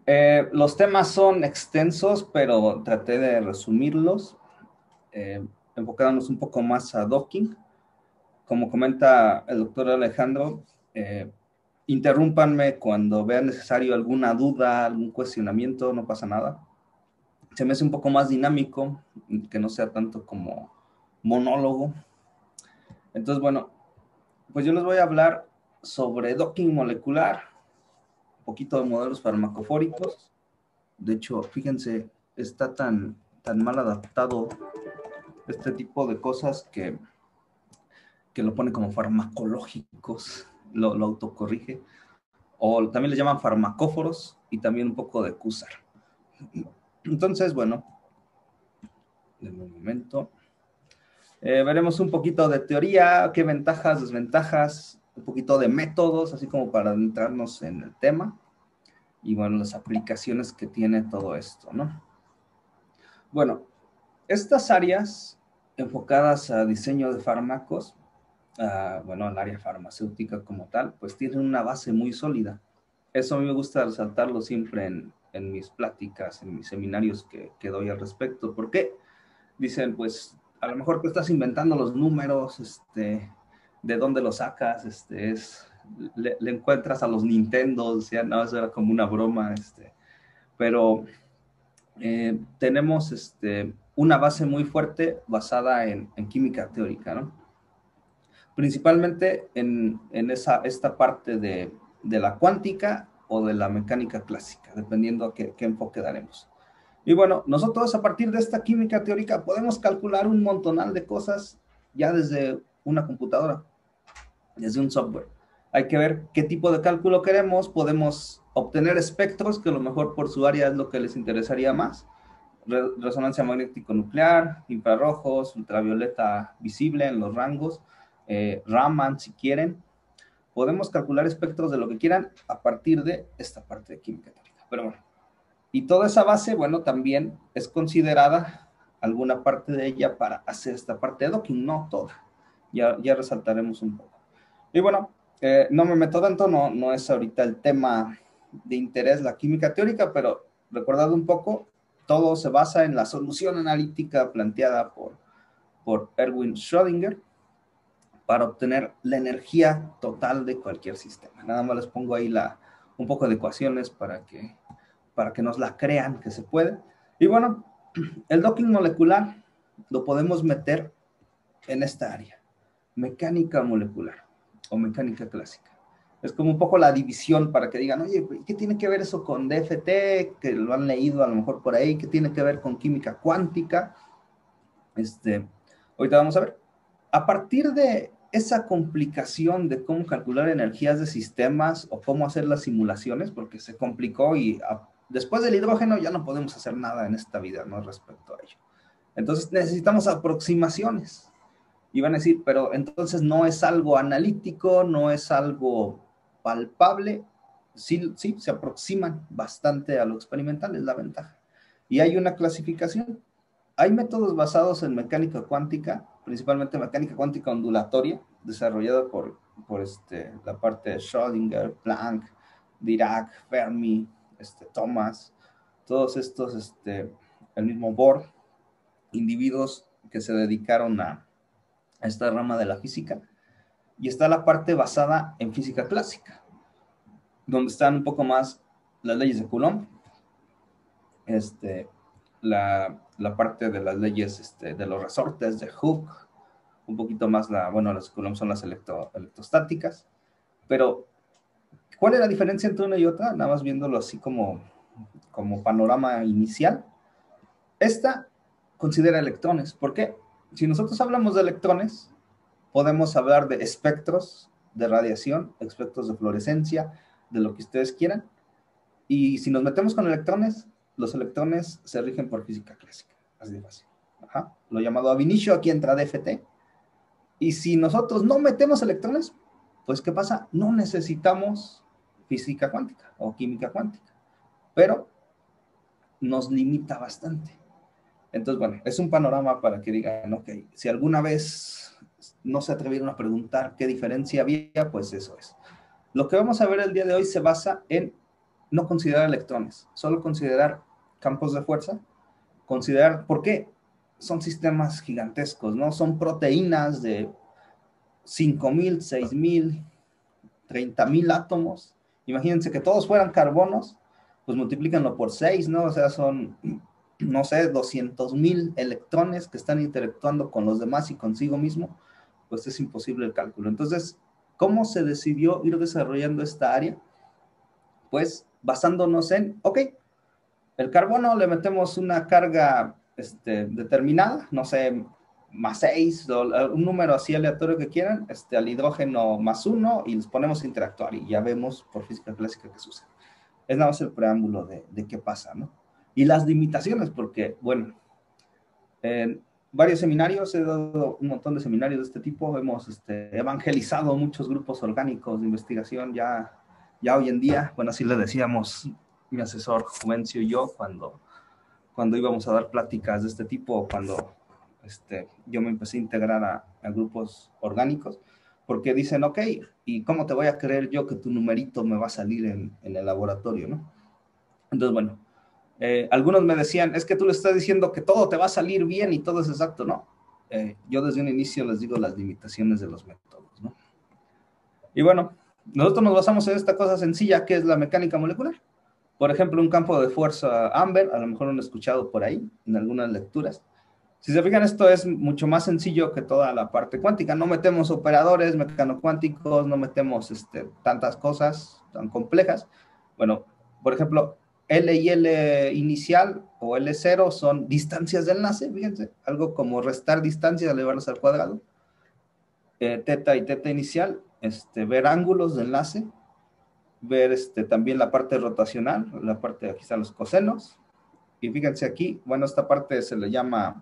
Los temas son extensos, pero traté de resumirlos, enfocándonos un poco más a docking. Como comenta el doctor Alejandro, eh, interrúmpanme cuando vean necesario alguna duda, algún cuestionamiento, no pasa nada. Se me hace un poco más dinámico, que no sea tanto como monólogo. Entonces, bueno, pues yo les voy a hablar sobre docking molecular, un poquito de modelos farmacofóricos. De hecho, fíjense, está tan mal adaptado este tipo de cosas que lo pone como farmacológicos, lo autocorrige. O también le llaman farmacóforos y también un poco de CUSAR. Entonces, bueno, en un momento. Veremos un poquito de teoría, qué ventajas, desventajas, un poquito de métodos, así como para adentrarnos en el tema. Y bueno, las aplicaciones que tiene todo esto, ¿no? Bueno, estas áreas enfocadas a diseño de fármacos, bueno, el área farmacéutica como tal, pues tienen una base muy sólida. Eso a mí me gusta resaltarlo siempre en mis pláticas, en mis seminarios que doy al respecto. ¿Por qué? Dicen, pues, a lo mejor tú estás inventando los números, de dónde los sacas, le encuentras a los Nintendo, decían, no, eso era como una broma, pero tenemos una base muy fuerte basada en química teórica, ¿no? Principalmente en esta parte de la cuántica o de la mecánica clásica, dependiendo a qué enfoque daremos. Y bueno, nosotros a partir de esta química teórica podemos calcular un montonal de cosas ya desde una computadora, desde un software. Hay que ver qué tipo de cálculo queremos, podemos obtener espectros, que a lo mejor por su área es lo que les interesaría más, resonancia magnético nuclear, infrarrojos, ultravioleta visible en los rangos, Raman si quieren. Podemos calcular espectros de lo que quieran a partir de esta parte de química teórica. Pero bueno, y toda esa base, bueno, también es considerada alguna parte de ella para hacer esta parte de docking, no toda. Ya resaltaremos un poco. Y bueno, no me meto tanto, no es ahorita el tema de interés la química teórica, pero recordad un poco, todo se basa en la solución analítica planteada por Erwin Schrödinger para obtener la energía total de cualquier sistema. Nada más les pongo ahí un poco de ecuaciones para que nos la crean que se puede. Y bueno, el docking molecular lo podemos meter en esta área, mecánica molecular o mecánica clásica. Es como un poco la división para que digan, oye, ¿qué tiene que ver eso con DFT? Que lo han leído a lo mejor por ahí, ¿qué tiene que ver con química cuántica? Ahorita vamos a ver. A partir de esa complicación de cómo calcular energías de sistemas o cómo hacer las simulaciones, porque se complicó y después del hidrógeno ya no podemos hacer nada en esta vida, ¿no? Respecto a ello. Entonces necesitamos aproximaciones. Y van a decir, pero entonces no es algo analítico, no es algo palpable. Sí, sí, se aproximan bastante a lo experimental, es la ventaja. Y hay una clasificación. Hay métodos basados en mecánica cuántica, principalmente mecánica cuántica ondulatoria, desarrollada por la parte de Schrödinger, Planck, Dirac, Fermi, Thomas, todos estos, el mismo Bohr, individuos que se dedicaron a esta rama de la física. Y está la parte basada en física clásica, donde están un poco más las leyes de Coulomb, este, la parte de las leyes de los resortes de Hooke, un poquito más bueno, las Coulomb son las electrostáticas, pero ¿cuál es la diferencia entre una y otra? Nada más viéndolo así como panorama inicial. Esta considera electrones. ¿Por qué? Si nosotros hablamos de electrones, podemos hablar de espectros de radiación, espectros de fluorescencia, de lo que ustedes quieran. Y si nos metemos con electrones, los electrones se rigen por física clásica. Así de fácil. Ajá. Lo llamado ab initio, aquí entra DFT. Y si nosotros no metemos electrones, pues ¿qué pasa? No necesitamos física cuántica o química cuántica, pero nos limita bastante. Entonces, bueno, es un panorama para que digan, ok, si alguna vez no se atrevieron a preguntar qué diferencia había, pues eso es. Lo que vamos a ver el día de hoy se basa en no considerar electrones, solo considerar campos de fuerza, considerar, ¿por qué? Son sistemas gigantescos, ¿no? Son proteínas de 5,000, 6,000, 30,000 átomos. Imagínense que todos fueran carbonos, pues multiplícanlo por 6, ¿no? O sea, son, no sé, 200,000 electrones que están interactuando con los demás y consigo mismo, pues es imposible el cálculo. Entonces, ¿cómo se decidió ir desarrollando esta área? Pues basándonos en, ok, el carbono le metemos una carga determinada, no sé, más 6, o un número así aleatorio que quieran, al hidrógeno más 1 y los ponemos a interactuar y ya vemos por física clásica qué sucede. Es nada más el preámbulo de qué pasa, ¿no? Y las limitaciones, porque, bueno, en varios seminarios, he dado un montón de seminarios de este tipo, hemos evangelizado muchos grupos orgánicos de investigación ya hoy en día. Bueno, así le decíamos mi asesor Juvencio y yo cuando íbamos a dar pláticas de este tipo, cuando yo me empecé a integrar a grupos orgánicos, porque dicen, ok, ¿y cómo te voy a creer yo que tu numerito me va a salir en el laboratorio, no? Entonces, bueno, algunos me decían, es que tú le estás diciendo que todo te va a salir bien y todo es exacto, ¿no? Yo desde un inicio les digo las limitaciones de los métodos, ¿no? Y bueno, nosotros nos basamos en esta cosa sencilla que es la mecánica molecular. Por ejemplo, un campo de fuerza Amber, a lo mejor lo han escuchado por ahí en algunas lecturas. Si se fijan, esto es mucho más sencillo que toda la parte cuántica. No metemos operadores mecanocuánticos, no metemos tantas cosas tan complejas. Bueno, por ejemplo, L y L inicial o L0 son distancias de enlace, fíjense, algo como restar distancias, elevarlas al cuadrado. Teta y teta inicial, ver ángulos de enlace, ver también la parte rotacional, la parte, aquí están los cosenos. Y fíjense aquí, bueno, esta parte se le llama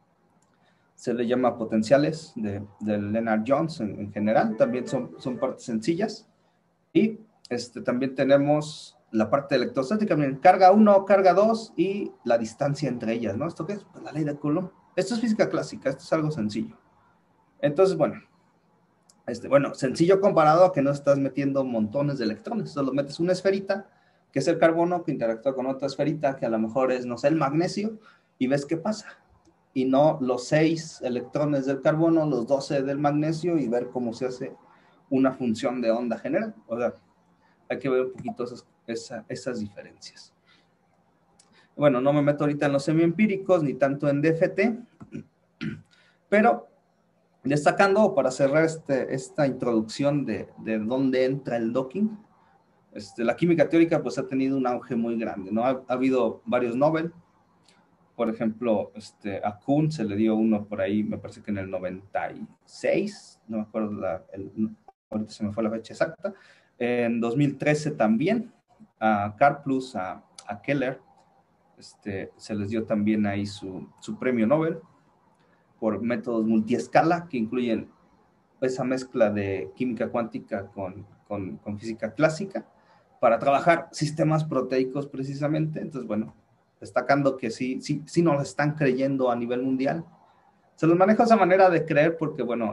potenciales de Lennard Jones en general, también son partes sencillas. Y también tenemos la parte electrostática, miren, carga 1, carga 2 y la distancia entre ellas, ¿no? ¿Esto qué es? Pues la ley de Coulomb. Esto es física clásica, esto es algo sencillo. Entonces, bueno, sencillo comparado a que no estás metiendo montones de electrones, solo metes una esferita, que es el carbono, que interactúa con otra esferita, que a lo mejor es, no sé, el magnesio, y ves qué pasa. Y no los 6 electrones del carbono, los 12 del magnesio, y ver cómo se hace una función de onda general. O sea, hay que ver un poquito esas diferencias. Bueno, no me meto ahorita en los semiempíricos, ni tanto en DFT, pero destacando, para cerrar esta introducción de dónde entra el docking, la química teórica pues ha tenido un auge muy grande, ¿no? Ha habido varios Nobel. Por ejemplo, a Kuhn se le dio uno por ahí, me parece que en el 96, no me acuerdo, ahorita se me fue la fecha exacta. En 2013 también, a Karplus, a Keller, se les dio también ahí su premio Nobel por métodos multiescala que incluyen esa mezcla de química cuántica con física clásica para trabajar sistemas proteicos precisamente. Entonces, bueno, destacando que sí nos están creyendo a nivel mundial. Se los manejo esa manera de creer porque, bueno,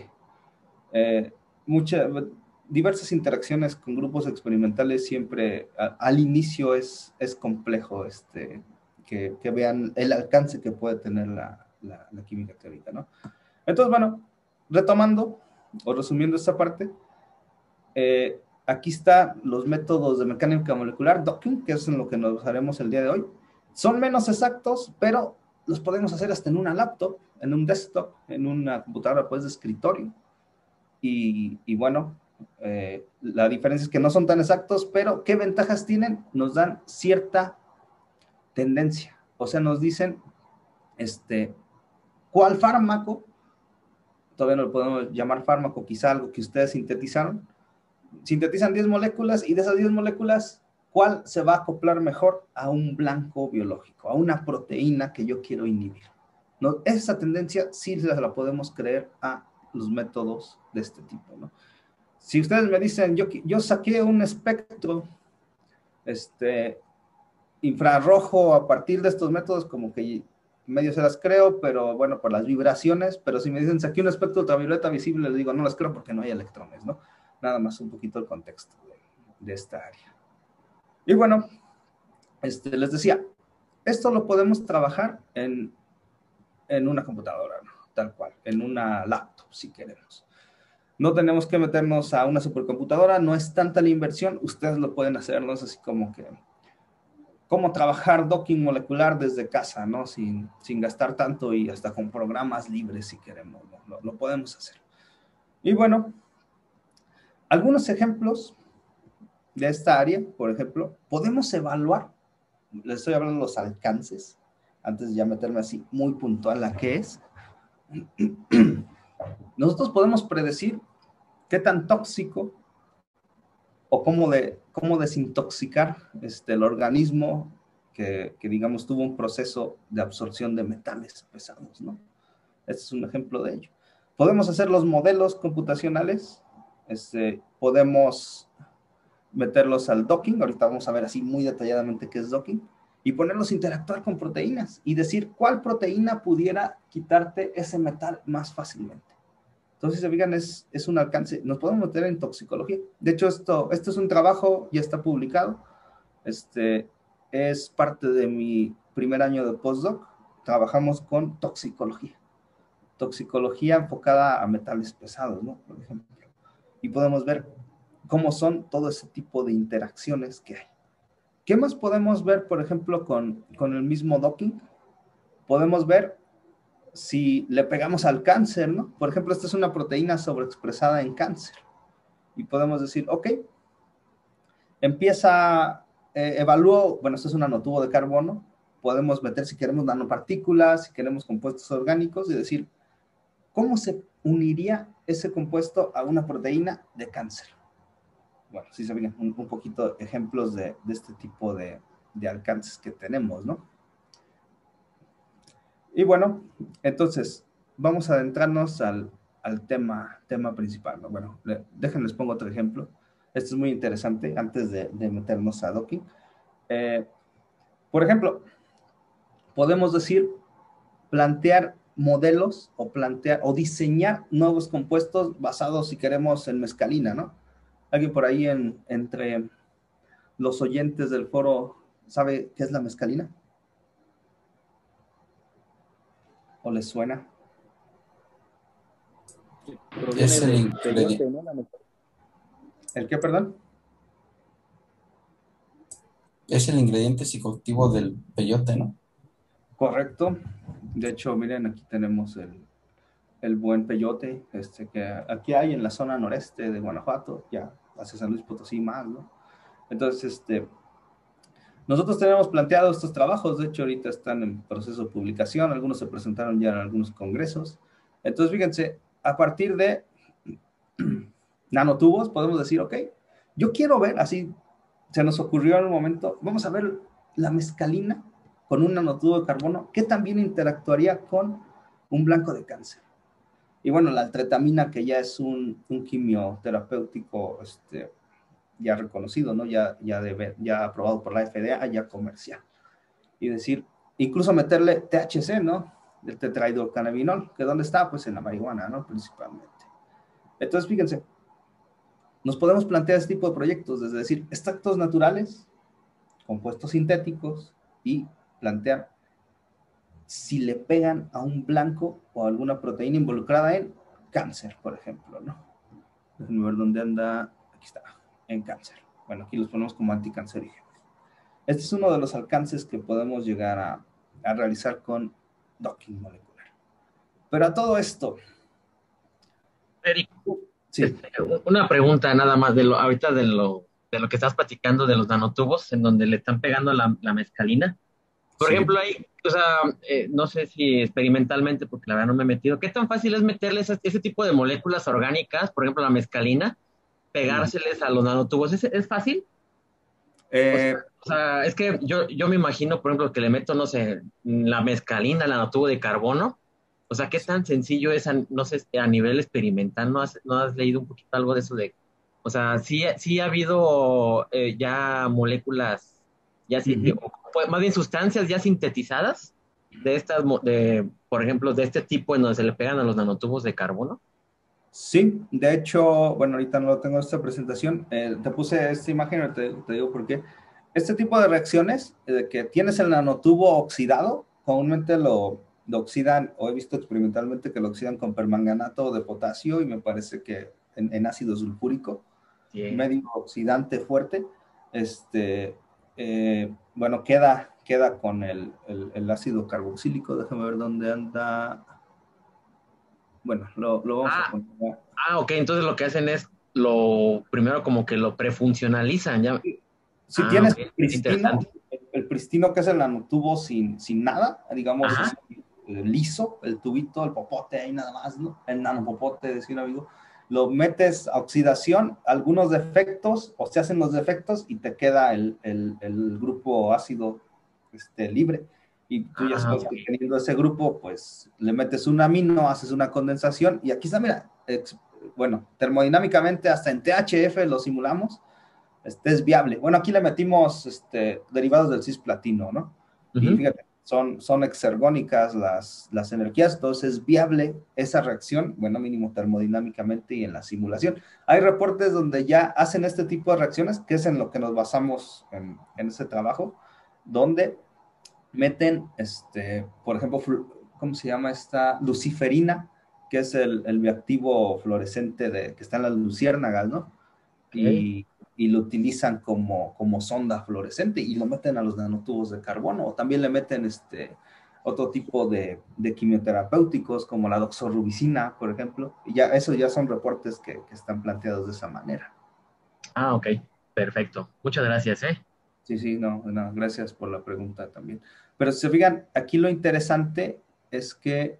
diversas interacciones con grupos experimentales siempre al inicio es complejo que vean el alcance que puede tener la química teórica, ¿no? Entonces, bueno, retomando o resumiendo esta parte, aquí están los métodos de mecánica molecular, docking, que es en lo que nos haremos el día de hoy. Son menos exactos, pero los podemos hacer hasta en una laptop, en un desktop, en una computadora pues de escritorio. Y bueno, la diferencia es que no son tan exactos, pero ¿qué ventajas tienen? Nos dan cierta tendencia. O sea, nos dicen cuál fármaco, todavía no lo podemos llamar fármaco, quizá algo que ustedes sintetizaron, sintetizan 10 moléculas y de esas 10 moléculas, ¿cuál se va a acoplar mejor a un blanco biológico, a una proteína que yo quiero inhibir? ¿No? Esa tendencia sí se la podemos creer a los métodos de este tipo, ¿no? Si ustedes me dicen, yo saqué un espectro infrarrojo a partir de estos métodos, como que medio se las creo, pero bueno, por las vibraciones, pero si me dicen, saqué un espectro ultravioleta visible, les digo, no las creo porque no hay electrones, ¿no? Nada más un poquito el contexto de esta área. Y bueno, les decía, esto lo podemos trabajar en una computadora, ¿no? Tal cual, en una laptop, si queremos. No tenemos que meternos a una supercomputadora, no es tanta la inversión, ustedes lo pueden hacer, no es así como que, cómo trabajar docking molecular desde casa, ¿no? Sin gastar tanto y hasta con programas libres si queremos, ¿no? Lo podemos hacer. Y bueno, algunos ejemplos de esta área, por ejemplo, podemos evaluar, les estoy hablando de los alcances, antes de ya meterme así muy puntual a qué es. Nosotros podemos predecir qué tan tóxico o cómo desintoxicar el organismo que, digamos, tuvo un proceso de absorción de metales pesados, ¿no? Este es un ejemplo de ello. Podemos hacer los modelos computacionales, podemos meterlos al docking, ahorita vamos a ver así muy detalladamente qué es docking, y ponerlos a interactuar con proteínas y decir cuál proteína pudiera quitarte ese metal más fácilmente. Entonces, si se fijan, es un alcance. Nos podemos meter en toxicología. De hecho, esto es un trabajo, ya está publicado. Es parte de mi primer año de postdoc. Trabajamos con toxicología. Toxicología enfocada a metales pesados, ¿no? Por ejemplo. Y podemos ver cómo son todo ese tipo de interacciones que hay. ¿Qué más podemos ver, por ejemplo, con el mismo docking? Podemos ver si le pegamos al cáncer, ¿no? Por ejemplo, esta es una proteína sobreexpresada en cáncer. Y podemos decir, ok, evalúo, bueno, esto es un nanotubo de carbono, podemos meter si queremos nanopartículas, si queremos compuestos orgánicos y decir, ¿cómo se uniría ese compuesto a una proteína de cáncer? Bueno, sí se ven un poquito ejemplos de este tipo de alcances que tenemos, ¿no? Y bueno, entonces, vamos a adentrarnos al tema principal, ¿no? Bueno, déjenles pongo otro ejemplo. Esto es muy interesante antes de meternos a docking. Por ejemplo, podemos decir, plantear modelos o diseñar nuevos compuestos basados, si queremos, en mescalina, ¿no? Alguien por ahí entre los oyentes del foro sabe qué es la mescalina. ¿O les suena? Proviene Es el del peyote, ingrediente. ¿no? ¿El qué, perdón? Es el ingrediente psicoactivo del peyote, ¿no? Correcto. De hecho, miren, aquí tenemos el buen peyote, que aquí hay en la zona noreste de Guanajuato, ya hacia San Luis Potosí más, ¿no? Entonces, nosotros tenemos planteado estos trabajos, de hecho ahorita están en proceso de publicación, algunos se presentaron ya en algunos congresos. Entonces, fíjense, a partir de nanotubos podemos decir, ok, yo quiero ver, así se nos ocurrió en un momento, vamos a ver la mescalina con un nanotubo de carbono, ¿qué también interactuaría con un blanco de cáncer? Y bueno, la altretamina, que ya es un quimioterapéutico ya reconocido, ¿no? Ya aprobado por la FDA, ya comercial. Y decir, incluso meterle THC, ¿no? El tetrahidrocannabinol, que ¿dónde está? Pues en la marihuana, ¿no? Principalmente. Entonces, fíjense, nos podemos plantear este tipo de proyectos, desde decir, extractos naturales, compuestos sintéticos, y plantear si le pegan a un blanco o a alguna proteína involucrada en cáncer, por ejemplo, ¿no? Déjenme ver dónde anda. Aquí está, en cáncer. Bueno, aquí los ponemos como anticancerígenos. Este es uno de los alcances que podemos llegar a realizar con docking molecular. Pero a todo esto, Eric, sí. una pregunta nada más ahorita de lo que estás platicando de los nanotubos en donde le están pegando la mescalina. Por Sí. ejemplo, ahí, o sea, no sé si experimentalmente, porque la verdad no me he metido, ¿qué tan fácil es meterle ese tipo de moléculas orgánicas, por ejemplo, la mescalina, pegárseles a los nanotubos? ¿Es fácil? Es que yo me imagino, por ejemplo, que le meto, no sé, la mescalina al nanotubo de carbono. O sea, ¿qué tan sencillo es, no sé, a nivel experimental? ¿No has leído un poquito algo de eso de, o sea, sí ha habido ya moléculas, ya pues, más bien sustancias ya sintetizadas de por ejemplo, de este tipo en donde se le pegan a los nanotubos de carbono? Sí, de hecho, bueno, ahorita no lo tengo esta presentación. Te puse esta imagen, te digo por qué. este tipo de reacciones, que tienes el nanotubo oxidado, comúnmente lo oxidan, o he visto experimentalmente que lo oxidan con permanganato de potasio y me parece que en ácido sulfúrico, Sí. medio oxidante fuerte, bueno, queda con el ácido carboxílico. Déjame ver dónde anda. Bueno, lo vamos a Ah, poner. ok, entonces lo que hacen es lo primero como que lo prefuncionalizan, ya. Si Ah, tienes ok, pristino, interesante. el pristino que es el nanotubo sin nada, digamos, Ajá, así, liso, el tubito, el popote ahí nada más, ¿no? El nanopopote, decía un amigo, lo metes a oxidación, algunos defectos, o se hacen los defectos y te queda el grupo ácido libre. Y tú ya ah, sabes ok. que teniendo ese grupo, pues le metes un amino, haces una condensación, y aquí está, mira, bueno, termodinámicamente hasta en THF lo simulamos, es viable. Bueno, aquí le metimos derivados del cisplatino, ¿no? Y Ujú. fíjate, son exergónicas las energías, entonces es viable esa reacción, bueno, mínimo termodinámicamente y en la simulación. Hay reportes donde ya hacen este tipo de reacciones, que es en lo que nos basamos en ese trabajo, donde meten, por ejemplo, ¿cómo se llama esta? Luciferina, que es el bioactivo fluorescente que está en las luciérnagas, ¿no? Ok. Y lo utilizan como sonda fluorescente y lo meten a los nanotubos de carbono, o también le meten otro tipo de quimioterapéuticos como la doxorubicina, por ejemplo. Y ya, eso ya son reportes que están planteados de esa manera. Ah, ok, perfecto. Muchas gracias, ¿eh? Sí, sí, no, gracias por la pregunta también. Pero si se fijan, aquí lo interesante es que,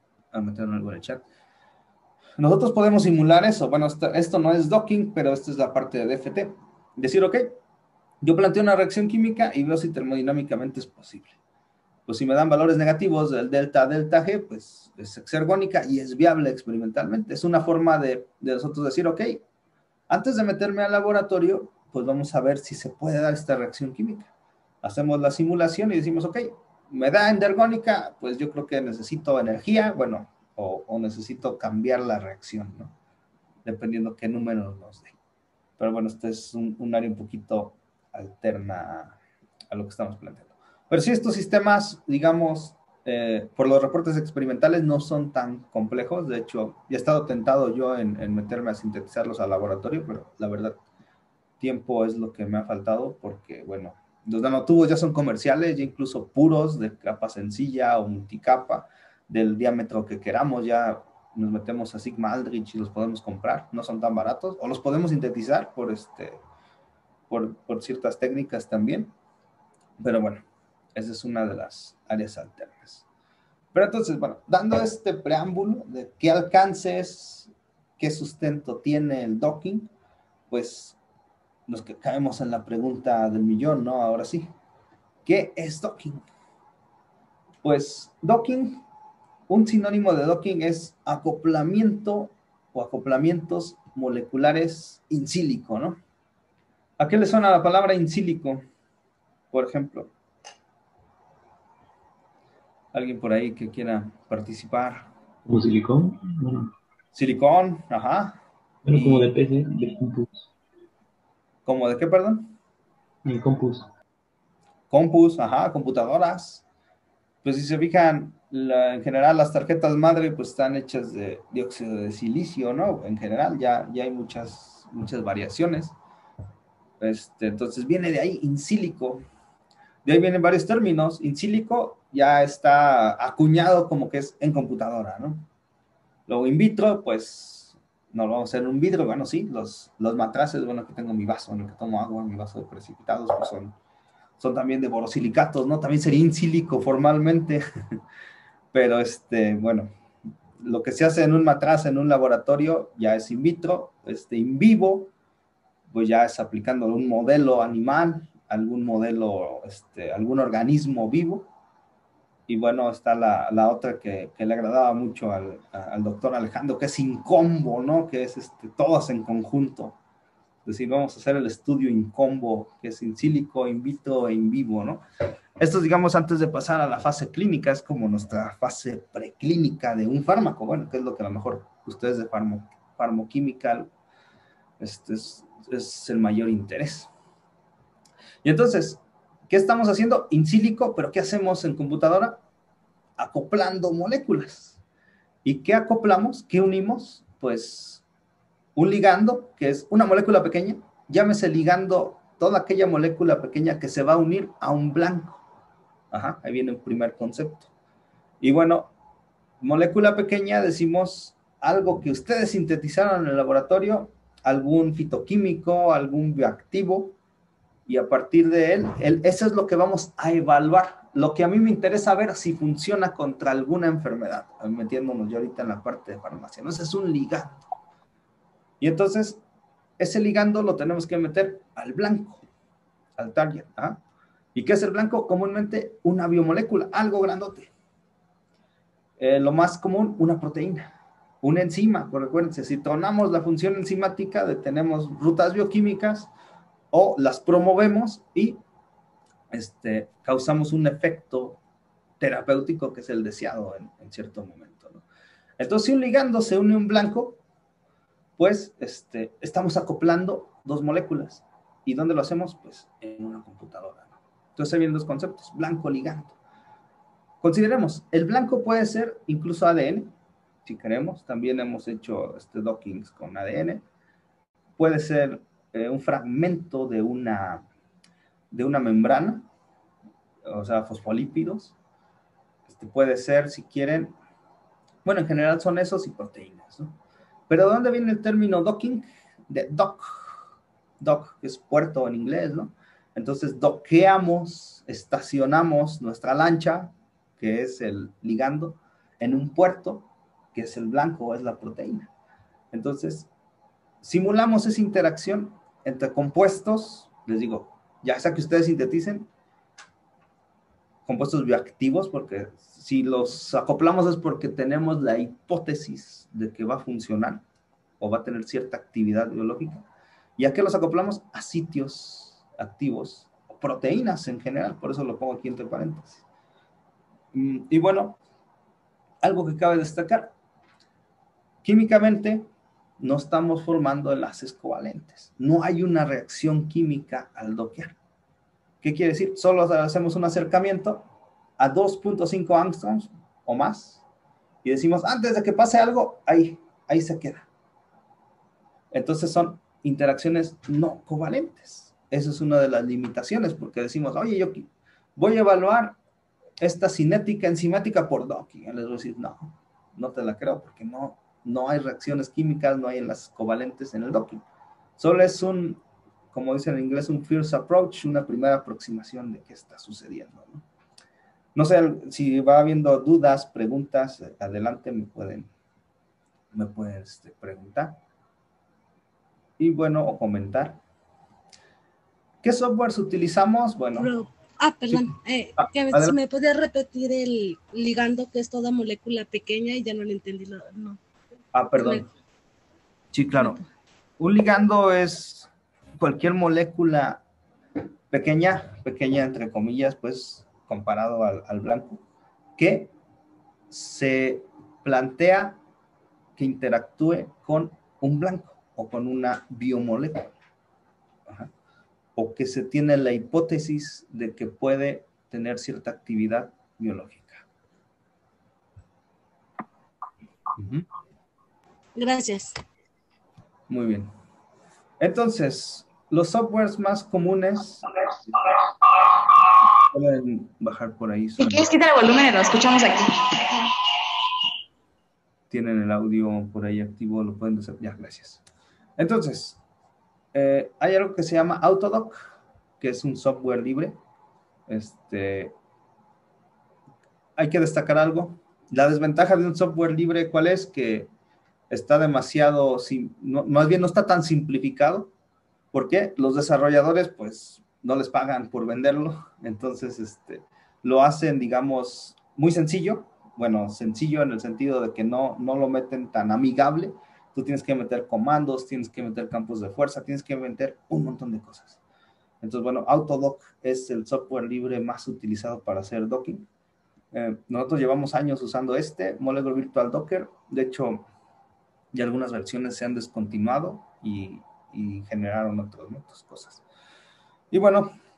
a meter algo en el chat, nosotros podemos simular eso. Bueno, esto no es docking, pero esto es la parte de DFT. Decir, ok, yo planteo una reacción química y veo si termodinámicamente es posible. Pues si me dan valores negativos del delta G, pues es exergónica y es viable experimentalmente. Es una forma de nosotros decir, ok, antes de meterme al laboratorio, pues vamos a ver si se puede dar esta reacción química. Hacemos la simulación y decimos, ok, me da endergónica, pues yo creo que necesito energía, bueno, o necesito cambiar la reacción, ¿no? Dependiendo qué número nos dé. Pero bueno, este es un área un poquito alterna a lo que estamos planteando. Pero sí, estos sistemas, digamos, por los reportes experimentales no son tan complejos. De hecho, ya he estado tentado yo en meterme a sintetizarlos al laboratorio, pero la verdad, tiempo es lo que me ha faltado porque, bueno, los nanotubos ya son comerciales, ya incluso puros, de capa sencilla o multicapa, del diámetro que queramos, ya nos metemos a Sigma Aldrich y los podemos comprar, no son tan baratos, o los podemos sintetizar por ciertas técnicas también, pero bueno, esa es una de las áreas alternas. Pero entonces, bueno, dando este preámbulo de qué alcances, qué sustento tiene el docking, pues nos que caemos en la pregunta del millón, ¿no? Ahora sí, ¿qué es docking? Pues docking, un sinónimo de docking es acoplamiento o acoplamientos moleculares in sílico, ¿no? ¿A qué le suena la palabra in sílico? Por ejemplo, alguien por ahí que quiera participar. Como silicón, bueno, Silicón, ajá. bueno, como de ¿Y PC, de Compus, como de qué, perdón? el Compus. Compus, ajá, computadoras. Pues si se fijan, en general las tarjetas madre pues están hechas de dióxido de silicio, ¿no? En general ya hay muchas variaciones. Entonces viene de ahí, in sílico. De ahí vienen varios términos. In sílico ya está acuñado como que es en computadora, ¿no? Luego in vitro, pues no lo vamos a hacer en un vidrio, bueno, sí, los matraces, bueno, aquí tengo mi vaso en el que tomo agua, mi vaso de precipitados, pues son también de borosilicatos, ¿no? También sería in sílico formalmente, pero bueno, lo que se hace en un matraz en un laboratorio ya es in vitro, in vivo, pues ya es aplicando un modelo animal, algún modelo, algún organismo vivo. Y bueno, está la otra que le agradaba mucho al doctor Alejandro, que es in combo, ¿no? Que es todos en conjunto. Es decir, vamos a hacer el estudio in combo, que es in sílico, in vitro e in vivo, ¿no? Esto, digamos, antes de pasar a la fase clínica, es como nuestra fase preclínica de un fármaco, bueno, que es lo que a lo mejor ustedes de farmoquímica es el mayor interés. Y entonces, ¿qué estamos haciendo? In silico, pero ¿qué hacemos en computadora? Acoplando moléculas. ¿Y qué acoplamos? ¿Qué unimos? Pues un ligando, que es una molécula pequeña, llámese ligando toda aquella molécula pequeña que se va a unir a un blanco. Ajá, ahí viene el primer concepto. Y bueno, molécula pequeña decimos algo que ustedes sintetizaron en el laboratorio, algún fitoquímico, algún bioactivo, y a partir de él, eso es lo que vamos a evaluar. Lo que a mí me interesa ver si funciona contra alguna enfermedad, metiéndonos ya ahorita en la parte de farmacia, ¿no? Ese es un ligando. Y entonces, ese ligando lo tenemos que meter al blanco, al target. ¿Ah? ¿Y qué es el blanco? Comúnmente una biomolécula, algo grandote. Lo más común, una proteína, una enzima. Pues recuérdense, si tornamos la función enzimática, detenemos rutas bioquímicas o las promovemos y causamos un efecto terapéutico que es el deseado en cierto momento, ¿no? Entonces, si un ligando se une a un blanco, pues estamos acoplando dos moléculas. ¿Y dónde lo hacemos? Pues en una computadora, ¿no? Entonces, ahí vienen dos conceptos, blanco, ligando. Consideremos, el blanco puede ser incluso ADN, si queremos. También hemos hecho dockings con ADN. Puede ser un fragmento de una membrana, o sea, fosfolípidos. Puede ser, si quieren, bueno, en general son esos y proteínas, ¿no? Pero ¿de dónde viene el término docking? De dock, que es puerto en inglés, ¿no? Entonces, dockeamos, estacionamos nuestra lancha, que es el ligando, en un puerto, que es el blanco, es la proteína. Entonces, simulamos esa interacción entre compuestos, les digo, ya sea que ustedes sinteticen, compuestos bioactivos, porque si los acoplamos es porque tenemos la hipótesis de que va a funcionar o va a tener cierta actividad biológica. ¿Y a qué los acoplamos? A sitios activos, o proteínas en general, por eso lo pongo aquí entre paréntesis. Y bueno, algo que cabe destacar, químicamente no estamos formando enlaces covalentes, no hay una reacción química al dockear. ¿Qué quiere decir? Solo hacemos un acercamiento a 2.5 angstroms o más y decimos, antes de que pase algo, ahí se queda. Entonces son interacciones no covalentes. Esa es una de las limitaciones, porque decimos, oye, yo voy a evaluar esta cinética enzimática por docking. Les voy a decir, no te la creo, porque no hay reacciones químicas, no hay enlaces covalentes en el docking. Solo es como dicen en inglés, un first approach, una primera aproximación de qué está sucediendo, ¿no? No sé si va habiendo dudas, preguntas, adelante me pueden preguntar. Y bueno, o comentar. ¿Qué softwares utilizamos? Bueno. Perdón. Sí. Si me podía repetir el ligando, que es toda molécula pequeña, y ya no lo entendí. No. Perdón. Sí, claro. Un ligando es cualquier molécula pequeña entre comillas, pues, comparado al blanco, que se plantea que interactúe con un blanco o con una biomolécula. Ajá. O que se tiene la hipótesis de que puede tener cierta actividad biológica. Gracias. Muy bien. Entonces, los softwares más comunes pueden bajar por ahí. Si quieres, quita el volumen y lo escuchamos aquí. Tienen el audio por ahí activo, lo pueden hacer. Ya, gracias. Entonces, hay algo que se llama Autodoc, que es un software libre. Hay que destacar algo. La desventaja de un software libre, ¿cuál es? Que está demasiado, más bien no está tan simplificado. ¿Por qué? Los desarrolladores, pues, no les pagan por venderlo. Entonces, lo hacen, digamos, muy sencillo. Bueno, sencillo en el sentido de que no lo meten tan amigable. Tú tienes que meter comandos, tienes que meter campos de fuerza, tienes que meter un montón de cosas. Entonces, bueno, Autodoc es el software libre más utilizado para hacer docking. Nosotros llevamos años usando Molecular Virtual Docker. De hecho, ya algunas versiones se han descontinuado y generaron otras cosas. Y bueno,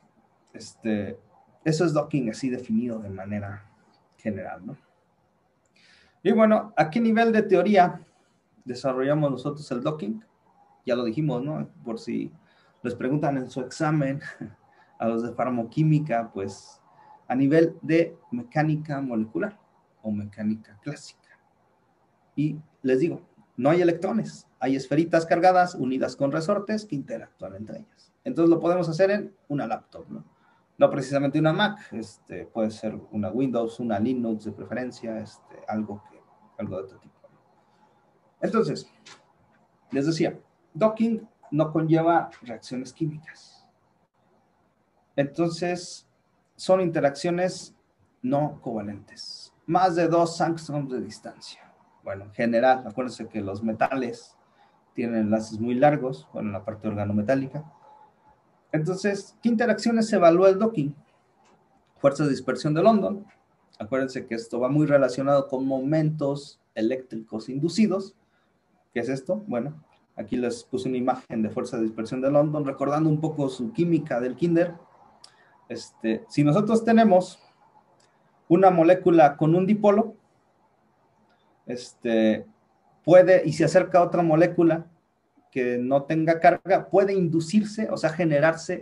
Eso es docking así definido de manera general, ¿no? Y bueno, ¿a qué nivel de teoría desarrollamos nosotros el docking? Ya lo dijimos, ¿no? Por si les preguntan en su examen a los de farmoquímica, pues a nivel de mecánica molecular o mecánica clásica. Y les digo, no hay electrones, hay esferitas cargadas unidas con resortes que interactúan entre ellas. Entonces lo podemos hacer en una laptop, ¿no? No precisamente una Mac, puede ser una Windows, una Linux de preferencia, algo de otro tipo. Entonces, les decía, docking no conlleva reacciones químicas. Entonces, son interacciones no covalentes. Más de 2 angstroms de distancia. Bueno, en general, acuérdense que los metales tienen enlaces muy largos, bueno, en la parte organometálica. Entonces, ¿qué interacciones se evalúa el docking? Fuerza de dispersión de London. Acuérdense que esto va muy relacionado con momentos eléctricos inducidos. ¿Qué es esto? Bueno, aquí les puse una imagen de fuerza de dispersión de London, recordando un poco su química del kinder. Si nosotros tenemos una molécula con un dipolo, puede, y se acerca a otra molécula que no tenga carga, puede inducirse, o sea, generarse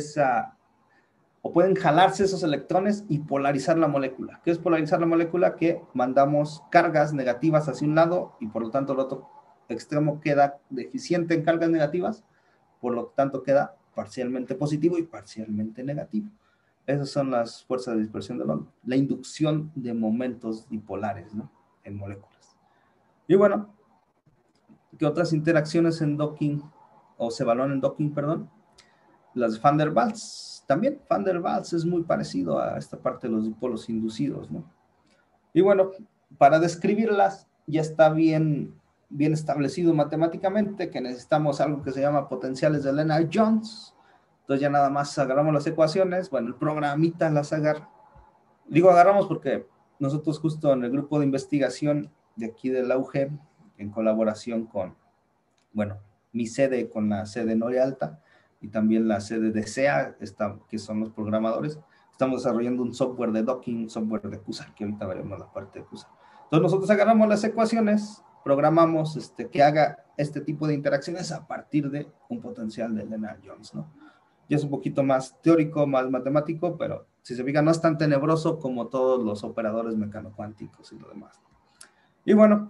o pueden jalarse esos electrones y polarizar la molécula. ¿Qué es polarizar la molécula? Que mandamos cargas negativas hacia un lado y por lo tanto el otro extremo queda deficiente en cargas negativas, por lo tanto queda parcialmente positivo y parcialmente negativo. Esas son las fuerzas de dispersión de London, la inducción de momentos dipolares, ¿no? En moléculas. Y bueno, ¿qué otras interacciones en docking, o se evalúan en docking, perdón? Las de Van der Waals. También Van der Waals es muy parecido a esta parte de los dipolos inducidos, ¿no? Y bueno, para describirlas ya está bien establecido matemáticamente que necesitamos algo que se llama potenciales de Lennard-Jones. Entonces ya nada más agarramos las ecuaciones, bueno, el programita las agarra. Digo agarramos porque nosotros justo en el grupo de investigación de aquí de la UG, en colaboración con, bueno, mi sede con la sede Noria Alta y también la sede de SEA, que son los programadores, estamos desarrollando un software de docking, un software de CUSA, que ahorita veremos la parte de CUSA. Entonces nosotros agarramos las ecuaciones, programamos que haga este tipo de interacciones a partir de un potencial de Lennard-Jones, ¿no? Ya es un poquito más teórico, más matemático, pero si se fijan no es tan tenebroso como todos los operadores mecanocuánticos y lo demás. Y bueno,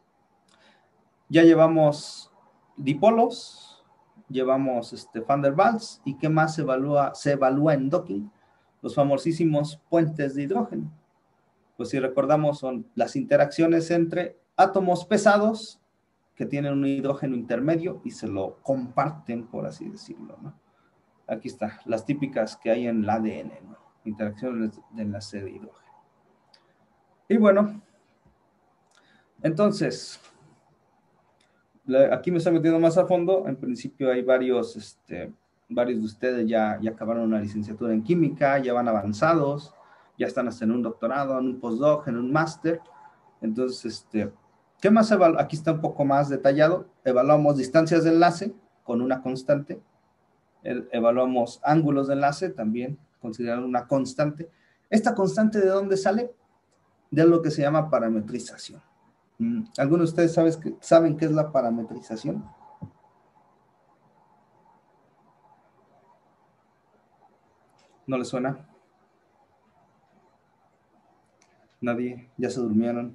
ya llevamos dipolos, llevamos Van der Waals, ¿y qué más se evalúa en docking? Los famosísimos puentes de hidrógeno. Pues si recordamos son las interacciones entre átomos pesados que tienen un hidrógeno intermedio y se lo comparten, por así decirlo, ¿no? Aquí está, las típicas que hay en el ADN, ¿no? Interacciones de enlace de hidrógeno. Y bueno, entonces, aquí me estoy metiendo más a fondo. En principio hay varios de ustedes ya acabaron una licenciatura en química, ya van avanzados, ya están hasta en un doctorado, en un postdoc, en un máster. Entonces, ¿qué más evaluamos? Aquí está un poco más detallado. Evaluamos distancias de enlace con una constante. Evaluamos ángulos de enlace, también considerando una constante. ¿Esta constante de dónde sale? De lo que se llama parametrización. ¿Algunos de ustedes saben qué es la parametrización? ¿No les suena? ¿Nadie? ¿Ya se durmieron?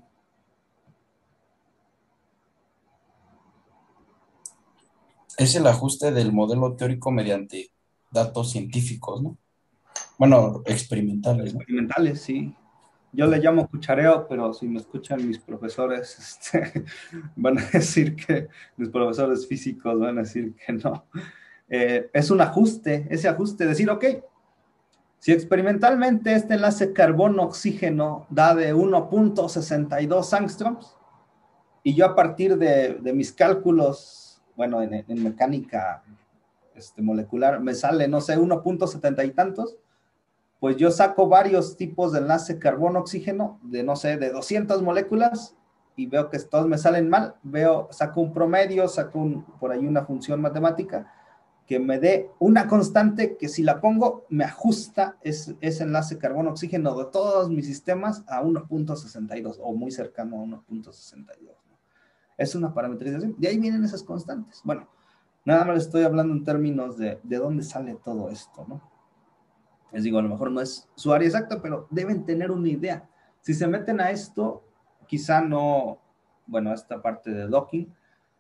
Es el ajuste del modelo teórico mediante datos científicos, ¿no? Bueno, experimentales, ¿no? Experimentales, sí. Yo le llamo cuchareo, pero si me escuchan mis profesores, van a decir que, mis profesores físicos van a decir que no. Es un ajuste, ese ajuste, decir, ok, si experimentalmente este enlace carbono-oxígeno da de 1.62 angstroms, y yo a partir de mis cálculos, bueno, en mecánica molecular, me sale, no sé, 1.70 y tantos, pues yo saco varios tipos de enlace carbono-oxígeno de, no sé, de 200 moléculas y veo que todos me salen mal, saco un promedio, saco por ahí una función matemática que me dé una constante que si la pongo me ajusta ese enlace carbono-oxígeno de todos mis sistemas a 1.62 o muy cercano a 1.62, ¿no? Es una parametrización. De ahí vienen esas constantes. Bueno, nada más les estoy hablando en términos de dónde sale todo esto, ¿no? Les digo, a lo mejor no es su área exacta, pero deben tener una idea. Si se meten a esto, quizá no, bueno, esta parte de docking,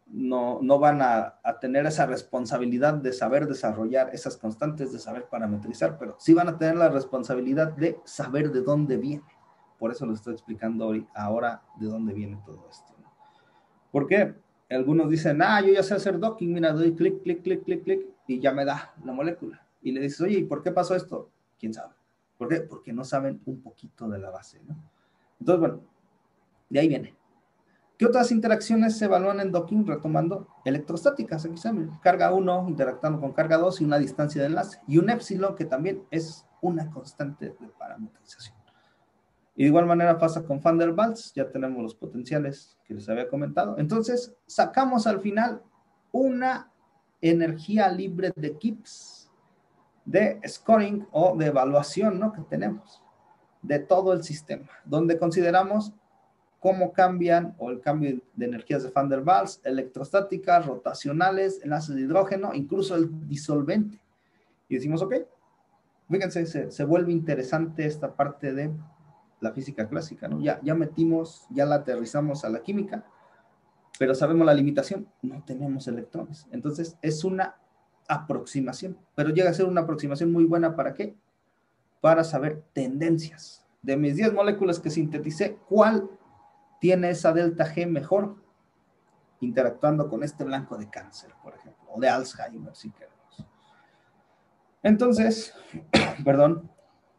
no van a tener esa responsabilidad de saber desarrollar esas constantes, de saber parametrizar, pero sí van a tener la responsabilidad de saber de dónde viene. Por eso les estoy explicando ahora de dónde viene todo esto, ¿no? ¿Por qué? Algunos dicen, yo ya sé hacer docking, mira, doy clic, clic, clic, clic, clic, y ya me da la molécula. Y le dices, oye, ¿y por qué pasó esto? ¿Quién sabe? ¿Por qué? Porque no saben un poquito de la base, ¿no? Entonces, bueno, de ahí viene. ¿Qué otras interacciones se evalúan en docking? Retomando, electrostáticas, aquí se llama, carga 1 interactuando con carga 2 y una distancia de enlace. Y un épsilon, que también es una constante de parametrización. Y de igual manera pasa con Van der Waals, ya tenemos los potenciales que les había comentado. Entonces, sacamos al final una energía libre de Gibbs, de scoring o de evaluación, ¿no?, que tenemos de todo el sistema, donde consideramos cómo cambian, o el cambio de energías de Van der Waals, electrostáticas, rotacionales, enlaces de hidrógeno, incluso el disolvente. Y decimos, ok, fíjense, se vuelve interesante esta parte de la física clásica, ¿no? Ya metimos, ya la aterrizamos a la química, pero sabemos la limitación, no tenemos electrones. Entonces, es una aproximación, pero llega a ser una aproximación muy buena, ¿para qué? Para saber tendencias. De mis 10 moléculas que sinteticé, ¿cuál tiene esa delta G mejor interactuando con este blanco de cáncer, por ejemplo, o de Alzheimer, si queremos? Entonces, perdón,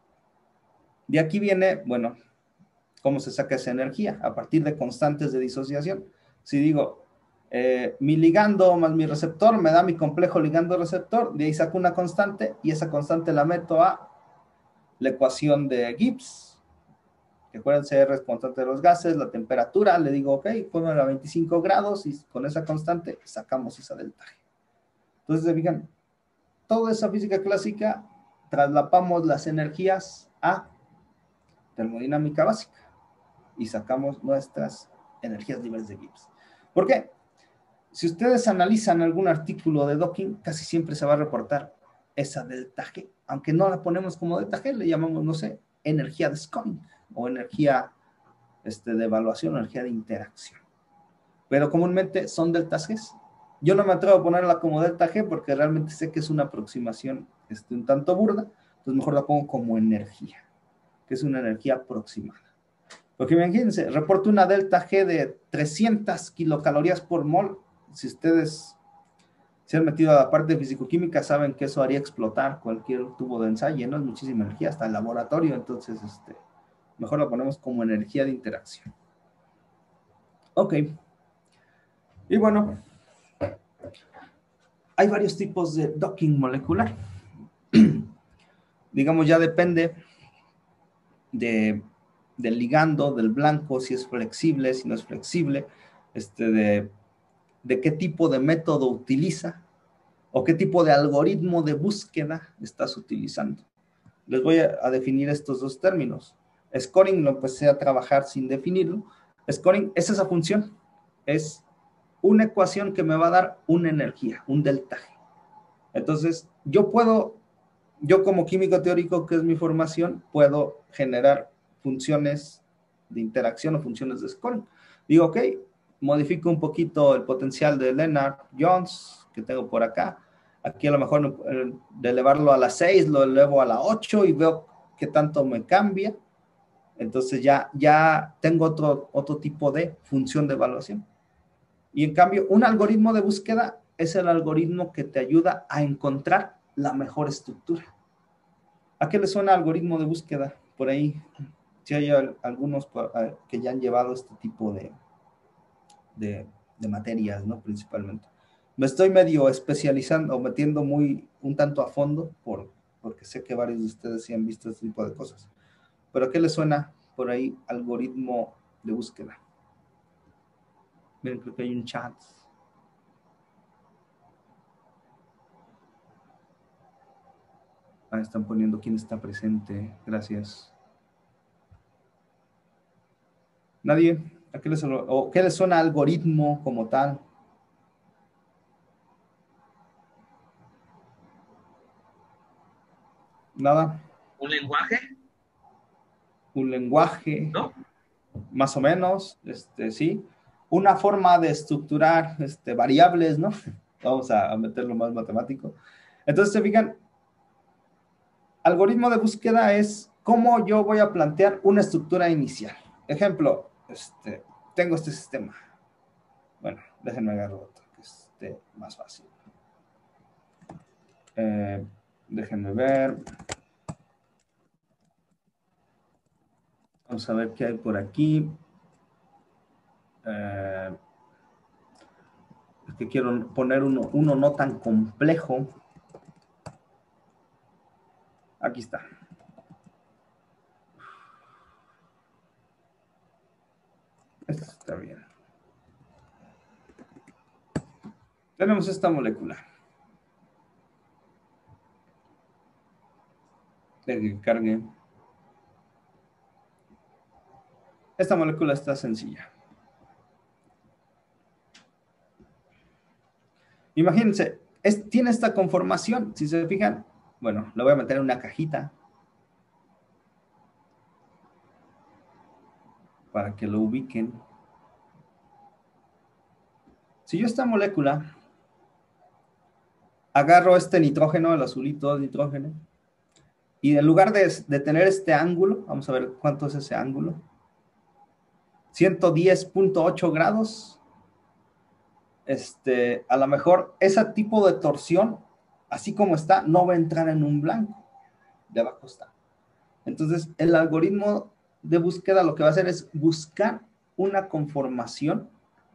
de aquí viene, bueno, cómo se saca esa energía a partir de constantes de disociación. Si digo, mi ligando más mi receptor me da mi complejo ligando-receptor, de ahí saco una constante y esa constante la meto a la ecuación de Gibbs, que acuérdense, R es constante de los gases, la temperatura, le digo, ok, ponme a 25 grados y con esa constante sacamos esa delta G. Entonces, se fijan, toda esa física clásica traslapamos las energías a termodinámica básica y sacamos nuestras energías libres de Gibbs. ¿Por qué? Si ustedes analizan algún artículo de docking, casi siempre se va a reportar esa delta G, aunque no la ponemos como delta G, le llamamos, no sé, energía de scoring o energía de evaluación, energía de interacción. Pero comúnmente son deltas G. Yo no me atrevo a ponerla como delta G porque realmente sé que es una aproximación un tanto burda, entonces mejor la pongo como energía, que es una energía aproximada. Porque imagínense, reporto una delta G de 300 kilocalorías por mol. Si ustedes se han metido a la parte de fisicoquímica, saben que eso haría explotar cualquier tubo de ensayo, ¿no? Es muchísima energía, hasta el laboratorio. Entonces, mejor la ponemos como energía de interacción. Ok. Y bueno, hay varios tipos de docking molecular. Digamos, ya depende del ligando, del blanco, si es flexible, si no es flexible, de qué tipo de método utiliza o qué tipo de algoritmo de búsqueda estás utilizando. Les voy a definir estos dos términos. Scoring lo empecé a trabajar sin definirlo. Scoring es esa función, es una ecuación que me va a dar una energía, un delta G. Entonces, yo como químico teórico, que es mi formación, puedo generar funciones de interacción o funciones de scoring. Digo, ok, modifico un poquito el potencial de Lennard-Jones que tengo por acá. Aquí a lo mejor de elevarlo a la 6, lo elevo a la 8 y veo qué tanto me cambia. Entonces ya tengo otro tipo de función de evaluación. Y en cambio, un algoritmo de búsqueda es el algoritmo que te ayuda a encontrar la mejor estructura. ¿A qué le suena algoritmo de búsqueda? Por ahí, si hay algunos que ya han llevado este tipo de materias, ¿no? Principalmente. Me estoy medio especializando o metiendo un tanto a fondo porque sé que varios de ustedes sí han visto este tipo de cosas. ¿Pero a qué le suena por ahí algoritmo de búsqueda? Miren, creo que hay un chat. Ah, están poniendo quién está presente. Gracias. ¿Nadie? ¿A qué o qué les suena algoritmo como tal? ¿Nada? ¿Un lenguaje? Un lenguaje, ¿No? más o menos, sí. Una forma de estructurar variables, ¿no? Vamos a meterlo más matemático. Entonces, se fijan, algoritmo de búsqueda es cómo yo voy a plantear una estructura inicial. Ejemplo, tengo este sistema. Bueno, déjenme agarrar otro que esté más fácil. Déjenme ver. Vamos a ver qué hay por aquí. Es que quiero poner uno no tan complejo. Aquí está. Este está bien. Tenemos esta molécula. De que cargue. Esta molécula está sencilla. Imagínense, tiene esta conformación. Si se fijan, bueno, lo voy a meter en una cajita para que lo ubiquen. Si yo esta molécula agarro este nitrógeno, el azulito de nitrógeno, y en lugar de tener este ángulo, vamos a ver cuánto es ese ángulo, 110.8 grados, a lo mejor ese tipo de torsión, así como está, no va a entrar en un blanco, de abajo está. Entonces, el algoritmo de búsqueda lo que va a hacer es buscar una conformación,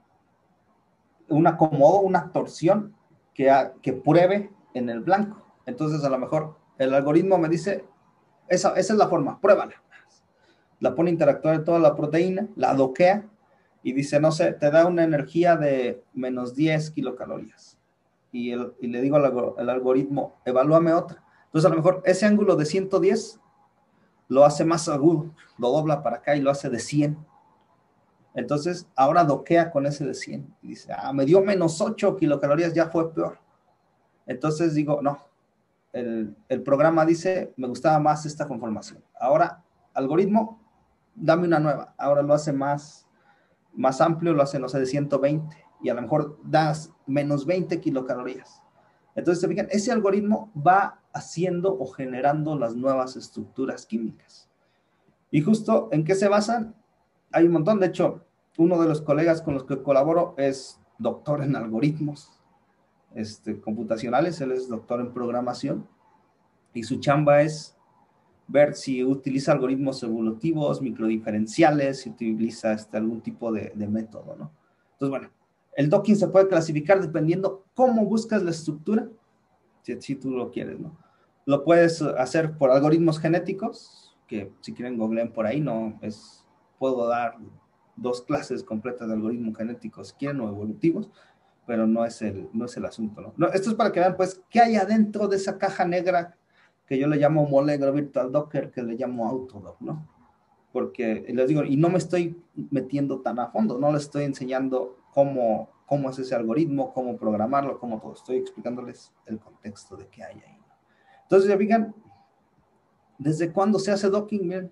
un acomodo, una torsión que pruebe en el blanco. Entonces, a lo mejor el algoritmo me dice, esa es la forma, pruébala. La pone a interactuar en toda la proteína, la doquea y dice, no sé, te da una energía de menos 10 kilocalorías. Y le digo al algoritmo, evalúame otra. Entonces, a lo mejor ese ángulo de 110 lo hace más agudo, lo dobla para acá y lo hace de 100. Entonces, ahora doquea con ese de 100. Y dice, me dio menos 8 kilocalorías, ya fue peor. Entonces digo, no, el programa dice, me gustaba más esta conformación. Ahora, algoritmo, dame una nueva. Ahora lo hace más amplio, lo hace, no sé, de 120. Y a lo mejor das menos 20 kilocalorías. Entonces, se fijan, ese algoritmo va haciendo o generando las nuevas estructuras químicas. Y justo, ¿en qué se basan? Hay un montón. De hecho, uno de los colegas con los que colaboro es doctor en algoritmos computacionales. Él es doctor en programación. Y su chamba es ver si utiliza algoritmos evolutivos, microdiferenciales, si utiliza algún tipo de método, ¿no? Entonces, bueno, el docking se puede clasificar dependiendo cómo buscas la estructura, si tú lo quieres, ¿no? Lo puedes hacer por algoritmos genéticos, que si quieren googleen por ahí, puedo dar 2 clases completas de algoritmos genéticos, si quieren, o evolutivos, pero no es el asunto, ¿no? Esto es para que vean, pues, qué hay adentro de esa caja negra que yo le llamo Molecular Virtual Docker, que le llamo Autodoc, ¿no? Porque les digo, y no me estoy metiendo tan a fondo, no les estoy enseñando cómo es ese algoritmo, cómo programarlo, cómo todo. Estoy explicándoles el contexto de qué hay ahí. Entonces, ya fijan, ¿desde cuándo se hace docking? Miren,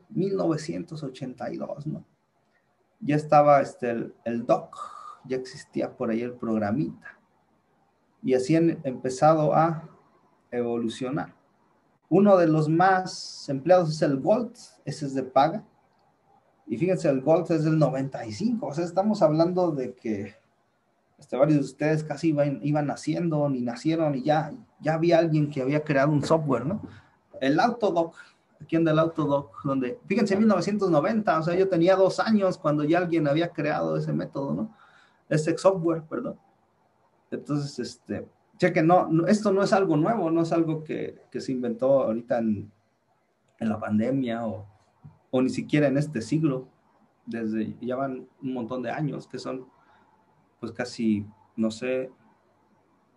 1982, ¿no? Ya estaba el doc, ya existía por ahí el programita. Y así han empezado a evolucionar. Uno de los más empleados es el Gold, ese es de paga. Y fíjense, el Gold es del 95, o sea, estamos hablando de que varios de ustedes casi iban naciendo, ni nacieron, y ya había alguien que había creado un software, ¿no? El Autodoc, aquí anda el Autodoc, donde, fíjense, en 1990, o sea, yo tenía 2 años cuando ya alguien había creado ese método, ¿no? Ese software, perdón. Entonces, chequen, esto no es algo nuevo, no es algo que se inventó ahorita en la pandemia o ni siquiera en este siglo. Ya van un montón de años que son, pues casi, no sé,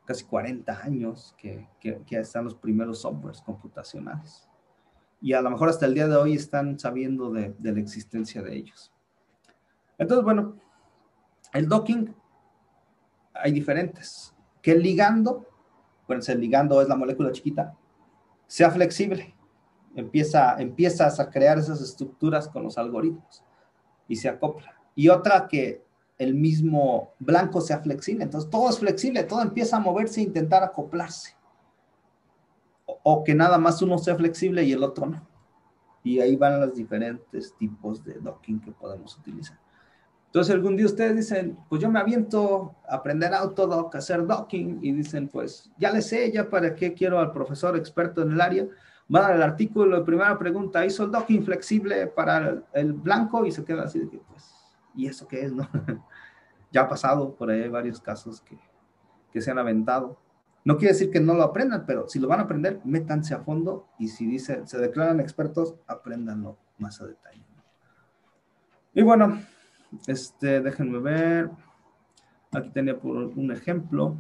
casi 40 años que están los primeros softwares computacionales. Y a lo mejor hasta el día de hoy están sabiendo de la existencia de ellos. Entonces, bueno, el docking hay diferentes. Que el ligando, pues el ligando es la molécula chiquita, sea flexible. Empiezas a crear esas estructuras con los algoritmos y se acopla. Y otra, que el mismo blanco sea flexible. Entonces todo es flexible, todo empieza a moverse e intentar acoplarse. O que nada más uno sea flexible y el otro no. Y ahí van los diferentes tipos de docking que podemos utilizar. Entonces algún día ustedes dicen, pues yo me aviento a aprender Autodock, a hacer docking, y dicen, pues ya le sé, ya para qué quiero al profesor experto en el área. Van al artículo de primera pregunta, ¿hizo el docking flexible para el blanco? Y se queda así de que, pues, ¿y eso qué es, no? Ya ha pasado, por ahí hay varios casos que se han aventado. No quiere decir que no lo aprendan, pero si lo van a aprender, métanse a fondo, y si dicen, se declaran expertos, apréndanlo más a detalle. Y bueno, déjenme ver. Aquí tenía por un ejemplo.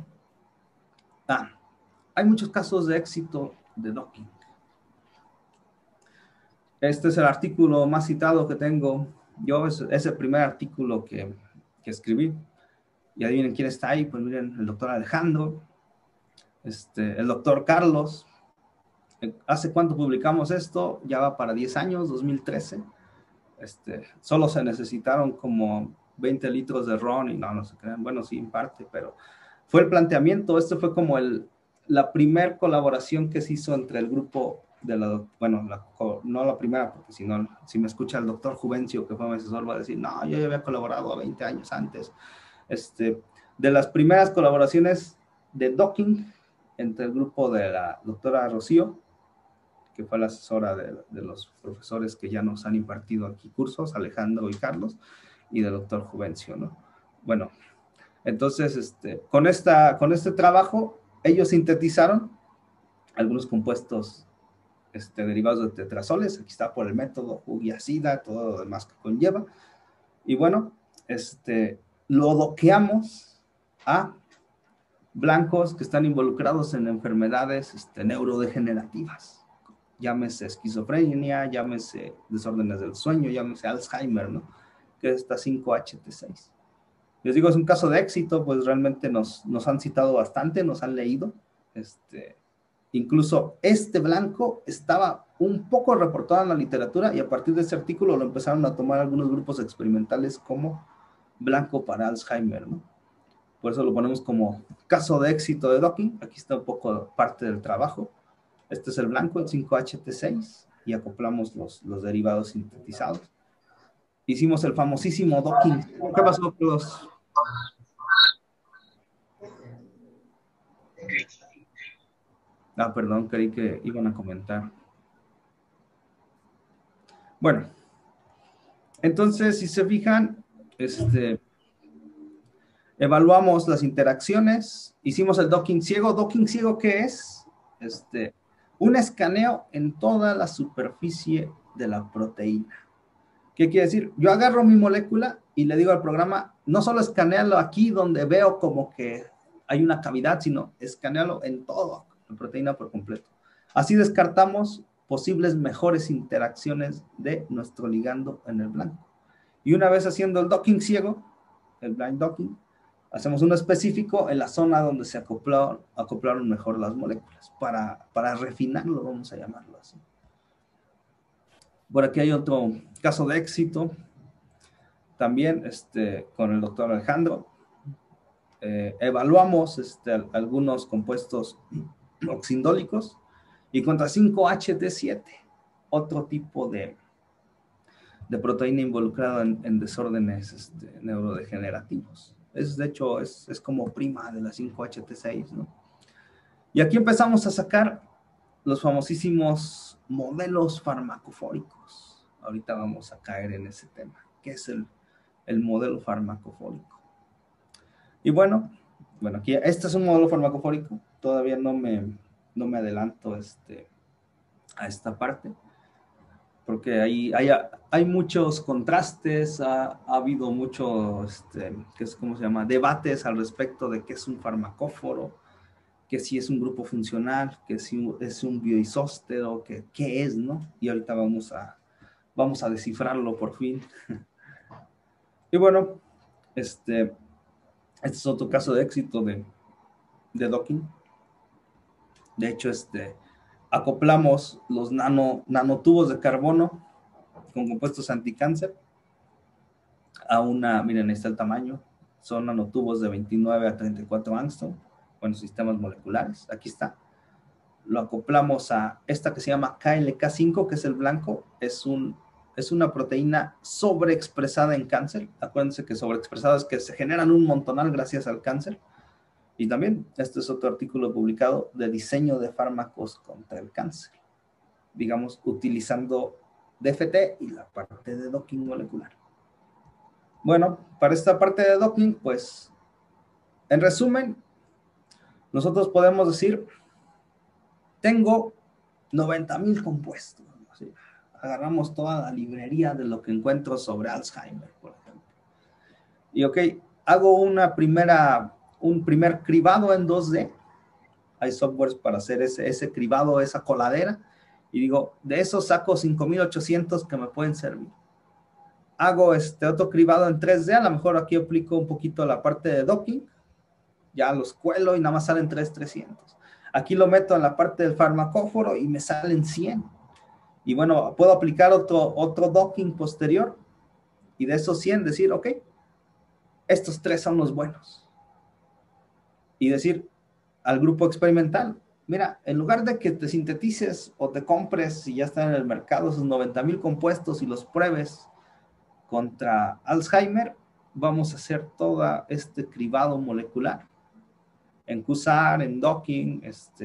Hay muchos casos de éxito de docking. Este es el artículo más citado que tengo. Es el primer artículo que escribí. Y adivinen quién está ahí. Pues miren, el doctor Alejandro, el doctor Carlos. ¿Hace cuánto publicamos esto? Ya va para 10 años, 2013. Solo se necesitaron como 20 litros de ron y no se crean. Bueno, sí, en parte, pero fue el planteamiento. Fue como la primer colaboración que se hizo entre el grupo de no la primera, porque si me escucha el doctor Juvencio, que fue mi asesor, va a decir, no, yo ya había colaborado 20 años antes. De las primeras colaboraciones de docking entre el grupo de la doctora Rocío, que fue la asesora de los profesores que ya nos han impartido aquí cursos, Alejandro y Carlos, y del doctor Juvencio, ¿no? Bueno, entonces, con este trabajo, ellos sintetizaron algunos compuestos derivados de tetrazoles. Aquí está por el método Hug-Yasuda, todo lo demás que conlleva. Y bueno, lo doqueamos a blancos que están involucrados en enfermedades neurodegenerativas. Llámese esquizofrenia, llámese desórdenes del sueño, llámese Alzheimer, ¿no? Que es esta 5-HT6. Les digo, es un caso de éxito, pues realmente nos han citado bastante, nos han leído. Incluso blanco estaba un poco reportado en la literatura, y a partir de ese artículo lo empezaron a tomar algunos grupos experimentales como blanco para Alzheimer, ¿no? Por eso lo ponemos como caso de éxito de docking. Aquí está un poco parte del trabajo. Este es el blanco, el 5-HT6, y acoplamos los derivados sintetizados. Hicimos el famosísimo docking. ¿Qué pasó, Carlos? Perdón, creí que iban a comentar. Bueno, entonces, si se fijan, evaluamos las interacciones, hicimos el docking ciego. ¿Docking ciego qué es? Un escaneo en toda la superficie de la proteína. ¿Qué quiere decir? Yo agarro mi molécula y le digo al programa, no solo escanealo aquí donde veo como que hay una cavidad, sino escanealo en toda la proteína por completo. Así descartamos posibles mejores interacciones de nuestro ligando en el blanco. Y una vez haciendo el docking ciego, el blind docking, hacemos uno específico en la zona donde se acoplaron mejor las moléculas, para refinarlo, vamos a llamarlo así. Por aquí hay otro caso de éxito, también con el doctor Alejandro. Evaluamos algunos compuestos oxindólicos, y contra 5-HT7, otro tipo de proteína involucrada en desórdenes neurodegenerativos. De hecho, es como prima de la 5-HT6, ¿no? Y aquí empezamos a sacar los famosísimos modelos farmacofóricos. Ahorita vamos a caer en ese tema. ¿Qué es el modelo farmacofórico? Y bueno, aquí este es un modelo farmacofórico. Todavía no me adelanto a esta parte, porque hay muchos contrastes, ha habido muchos, ¿cómo se llama? Debates al respecto de qué es un farmacóforo. que si es un grupo funcional, que si es un bioisóstero, que qué es, ¿no? Y ahorita vamos a descifrarlo por fin. Y bueno, este es otro caso de éxito de docking. De hecho, acoplamos los nanotubos de carbono con compuestos anticáncer a miren, ahí está el tamaño, son nanotubos de 29 a 34 angstrom, bueno, sistemas moleculares, aquí está. Lo acoplamos a esta que se llama KLK5, que es el blanco, es una proteína sobreexpresada en cáncer. Acuérdense que sobreexpresada es que se generan un montonal gracias al cáncer. Y también, este es otro artículo publicado de diseño de fármacos contra el cáncer. Digamos, utilizando DFT y la parte de docking molecular. Bueno, para esta parte de docking, pues, en resumen, nosotros podemos decir, tengo 90,000 compuestos. ¿Sí? Agarramos toda la librería de lo que encuentro sobre Alzheimer, por ejemplo. Y ok, hago un primer cribado en 2D. Hay softwares para hacer ese cribado, esa coladera. Y digo, de esos saco 5,800 que me pueden servir. Hago otro cribado en 3D. A lo mejor aquí aplico un poquito la parte de docking. Ya los cuelo y nada más salen 3,300. Aquí lo meto en la parte del farmacóforo y me salen 100. Y bueno, puedo aplicar otro docking posterior. Y de esos 100 decir, ok, estos 3 son los buenos. Y decir al grupo experimental, mira, en lugar de que te sintetices o te compres, si ya están en el mercado, esos 90,000 compuestos y los pruebes contra Alzheimer, vamos a hacer todo este cribado molecular. En QSAR, en docking,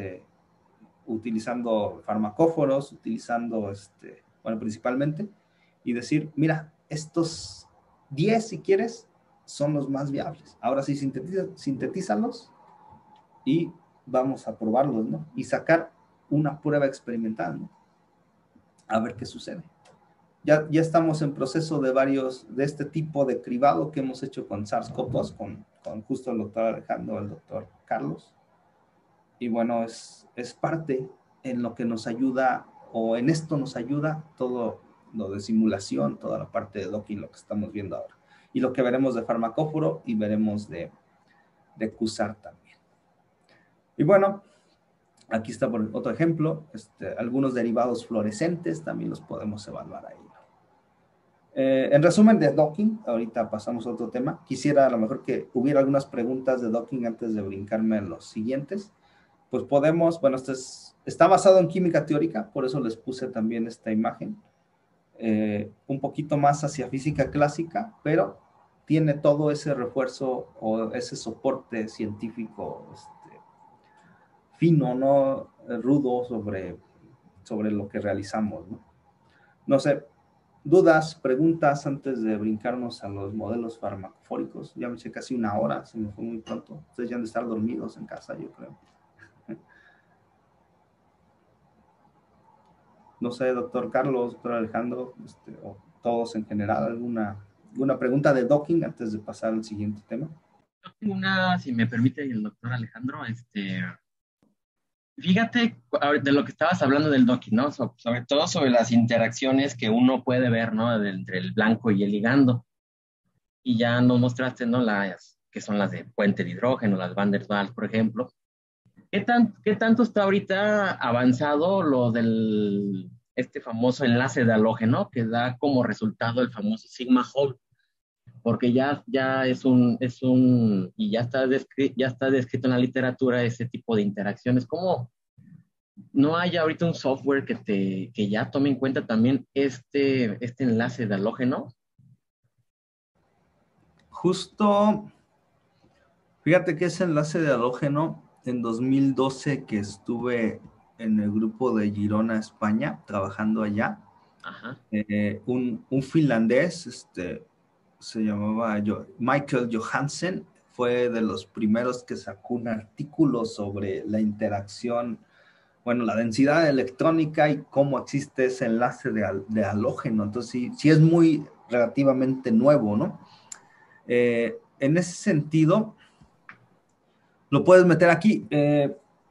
utilizando farmacóforos, utilizando, bueno, principalmente, y decir, mira, estos 10, si quieres, son los más viables. Ahora sí, sintetízalos y vamos a probarlos, ¿no? Y sacar una prueba experimental, ¿no? A ver qué sucede. Ya estamos en proceso de este tipo de cribado que hemos hecho con SARS-CoV-2, con justo el doctor Alejandro, el doctor Carlos. Y bueno, es parte en lo que nos ayuda, o en esto nos ayuda todo lo de simulación, toda la parte de docking, lo que estamos viendo ahora. Y lo que veremos de farmacóforo y veremos de QSAR también. Y bueno, aquí está por otro ejemplo, algunos derivados fluorescentes también los podemos evaluar ahí. En resumen de docking, ahorita pasamos a otro tema. Quisiera a lo mejor que hubiera algunas preguntas de docking antes de brincarme en los siguientes. Pues podemos, bueno, está basado en química teórica, por eso les puse también esta imagen. Un poquito más hacia física clásica, pero tiene todo ese refuerzo o ese soporte científico fino, ¿no? Rudo sobre lo que realizamos, ¿no? No sé, dudas, preguntas antes de brincarnos a los modelos farmacofóricos. Ya me eché casi una hora, se me fue muy pronto. Ustedes ya han de estar dormidos en casa, yo creo. No sé, doctor Carlos, doctor Alejandro, o todos en general, ¿alguna pregunta de docking antes de pasar al siguiente tema? Una, si me permite, el doctor Alejandro, fíjate de lo que estabas hablando del docking, ¿no? Sobre todo sobre las interacciones que uno puede ver, ¿no? Entre el blanco y el ligando. Y ya nos mostraste, ¿no? Que son las de puente de hidrógeno, las Van der Waals, por ejemplo. ¿Qué tanto está ahorita avanzado lo del famoso enlace de halógeno que da como resultado el famoso sigma Hall? Porque ya y ya está descrito en la literatura ese tipo de interacciones. ¿Cómo no hay ahorita un software que ya tome en cuenta también este enlace de halógeno? Justo, fíjate que ese enlace de halógeno, en 2012 que estuve en el grupo de Girona, España, trabajando allá, un finlandés, se llamaba Michael Johansen, fue de los primeros que sacó un artículo sobre la interacción, bueno, la densidad electrónica y cómo existe ese enlace de halógeno. Entonces, sí es muy relativamente nuevo, ¿no? En ese sentido, lo puedes meter aquí.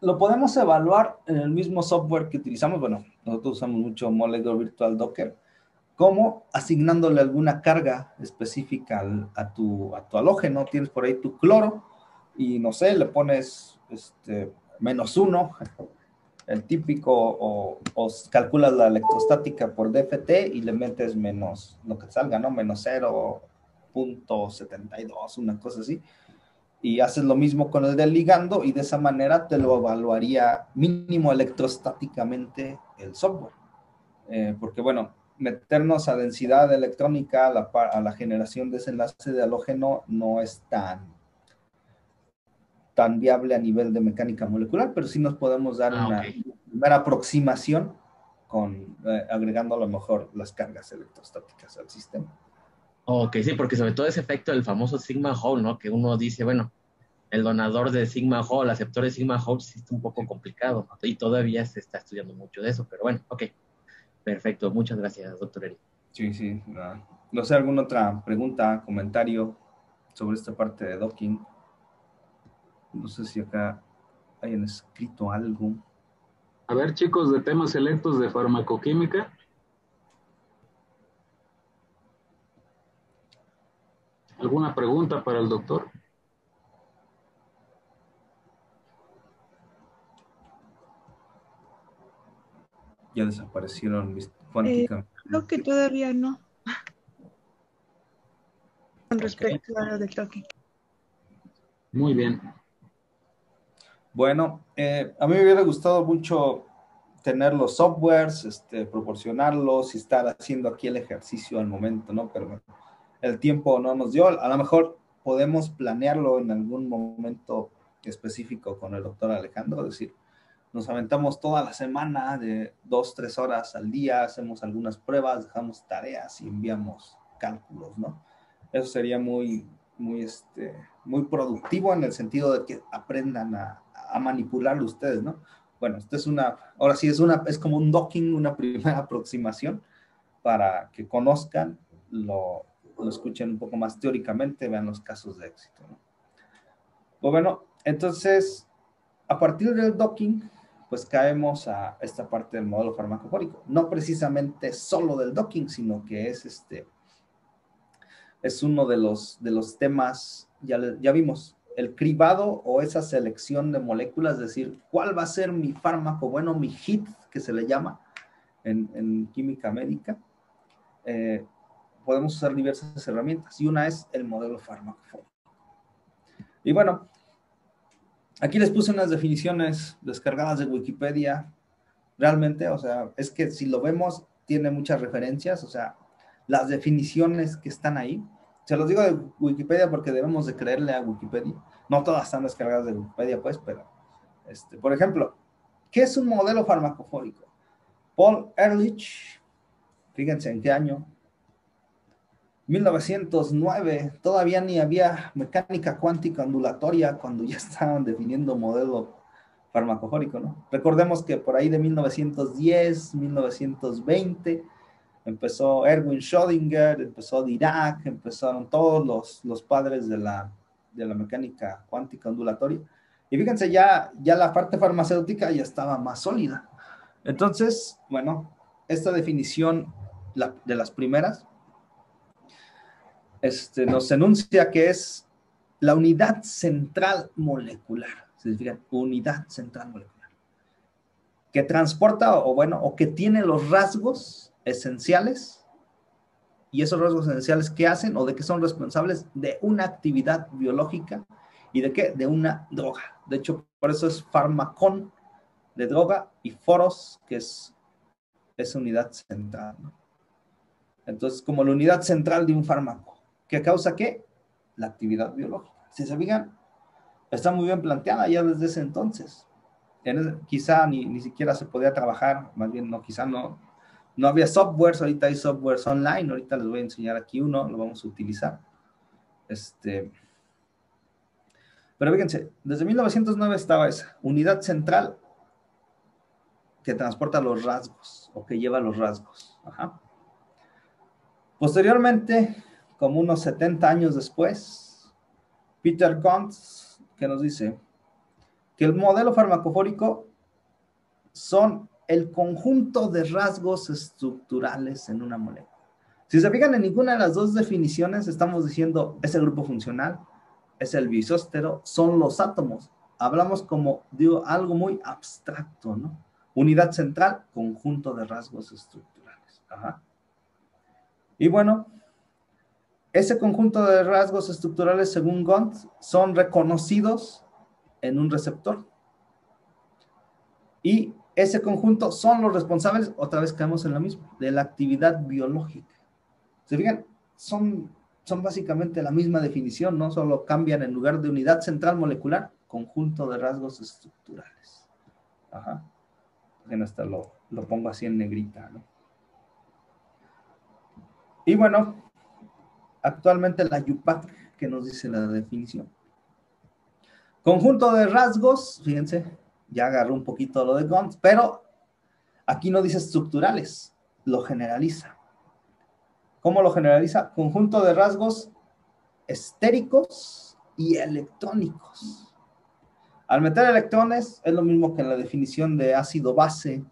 lo podemos evaluar en el mismo software que utilizamos. Bueno, nosotros usamos mucho Molecular Virtual Docker, como asignándole alguna carga específica a tu halógeno. Tienes por ahí tu cloro y no sé, le pones -1, el típico, o calculas la electrostática por DFT y le metes menos lo que salga, ¿no? Menos 0.72, una cosa así. Y haces lo mismo con el del ligando y de esa manera te lo evaluaría mínimo electrostáticamente el software. Porque, bueno, meternos a densidad electrónica, a la generación de ese enlace de halógeno no es tan viable a nivel de mecánica molecular, pero sí nos podemos dar una primera aproximación agregando a lo mejor las cargas electrostáticas al sistema. Ok, sí, porque sobre todo ese efecto del famoso Sigma Hole, ¿no? Que uno dice, bueno, el donador de Sigma Hole, el aceptor de Sigma Hole, sí está un poco complicado, ¿no? Y todavía se está estudiando mucho de eso, pero bueno, ok. Perfecto, muchas gracias, doctor Eric. Sí. No sé, ¿alguna otra pregunta, comentario sobre esta parte de docking? No sé si acá hayan escrito algo. A ver, chicos, de temas selectos de farmacoquímica. ¿Alguna pregunta para el doctor? Ya desaparecieron cuántica. Creo que todavía no. Con respecto a lo del toque. Muy bien. Bueno, a mí me hubiera gustado mucho tener los softwares, proporcionarlos y estar haciendo aquí el ejercicio al momento, ¿no? Pero bueno, el tiempo no nos dio. A lo mejor podemos planearlo en algún momento específico con el doctor Alejandro, es decir, nos aventamos toda la semana de 2-3 horas al día, hacemos algunas pruebas, dejamos tareas y enviamos cálculos, ¿no? Eso sería muy productivo en el sentido de que aprendan a manipularlo ustedes, ¿no? Bueno, ahora sí es como un docking, una primera aproximación para que conozcan, lo escuchen un poco más teóricamente, vean los casos de éxito, ¿no? Bueno, entonces, a partir del docking, pues caemos a esta parte del modelo farmacofórico. No precisamente solo del docking, sino que es uno de los temas, ya vimos, el cribado o esa selección de moléculas, es decir, ¿cuál va a ser mi fármaco bueno, mi hit, que se le llama en química médica? Podemos usar diversas herramientas y una es el modelo farmacofórico. Y bueno, aquí les puse unas definiciones descargadas de Wikipedia. Realmente, o sea, es que si lo vemos, tiene muchas referencias, o sea, las definiciones que están ahí. Se los digo de Wikipedia porque debemos de creerle a Wikipedia. No todas están descargadas de Wikipedia, pues, pero, por ejemplo, ¿qué es un modelo farmacofórico? Paul Ehrlich, fíjense en qué año, 1909, todavía ni había mecánica cuántica ondulatoria cuando ya estaban definiendo modelo farmacofórico, ¿no? Recordemos que por ahí de 1910, 1920, empezó Erwin Schrödinger, empezó Dirac, empezaron todos los padres de la mecánica cuántica ondulatoria. Y fíjense, ya la parte farmacéutica ya estaba más sólida. Entonces, bueno, esta definición de las primeras nos enuncia que es la unidad central molecular. Significa unidad central molecular. Que transporta o que tiene los rasgos esenciales, y esos rasgos esenciales ¿qué hacen o de qué son responsables? De una actividad biológica y de qué? De una droga. De hecho, por eso es farmacón de droga y foros, que es esa unidad central, ¿no? Entonces, como la unidad central de un fármaco. ¿Qué causa qué? La actividad biológica. Si se fijan, está muy bien planteada ya desde ese entonces. Quizá ni siquiera se podía trabajar, más bien quizá no había softwares, ahorita hay softwares online, ahorita les voy a enseñar aquí uno, lo vamos a utilizar. Pero fíjense, desde 1909 estaba esa unidad central que transporta los rasgos, o que lleva los rasgos. Ajá. Posteriormente, como unos 70 años después, Peter Gantz, que nos dice que el modelo farmacofórico son el conjunto de rasgos estructurales en una molécula. Si se fijan, en ninguna de las dos definiciones estamos diciendo es el grupo funcional, es el bisóstero, son los átomos. Hablamos como de algo muy abstracto, ¿no? Unidad central, conjunto de rasgos estructurales. Ajá. Y bueno, ese conjunto de rasgos estructurales, según Gont, son reconocidos en un receptor. Y ese conjunto son los responsables, otra vez caemos en lo mismo, de la actividad biológica. ¿Se fijan? Son básicamente la misma definición, ¿no? Solo cambian en lugar de unidad central molecular, conjunto de rasgos estructurales. Ajá. Bueno, hasta lo pongo así en negrita, ¿no? Y bueno, actualmente la UPAC, que nos dice la definición. Conjunto de rasgos, fíjense, ya agarró un poquito lo de Gont, pero aquí no dice estructurales, lo generaliza. ¿Cómo lo generaliza? Conjunto de rasgos estéricos y electrónicos. Al meter electrones es lo mismo que en la definición de ácido base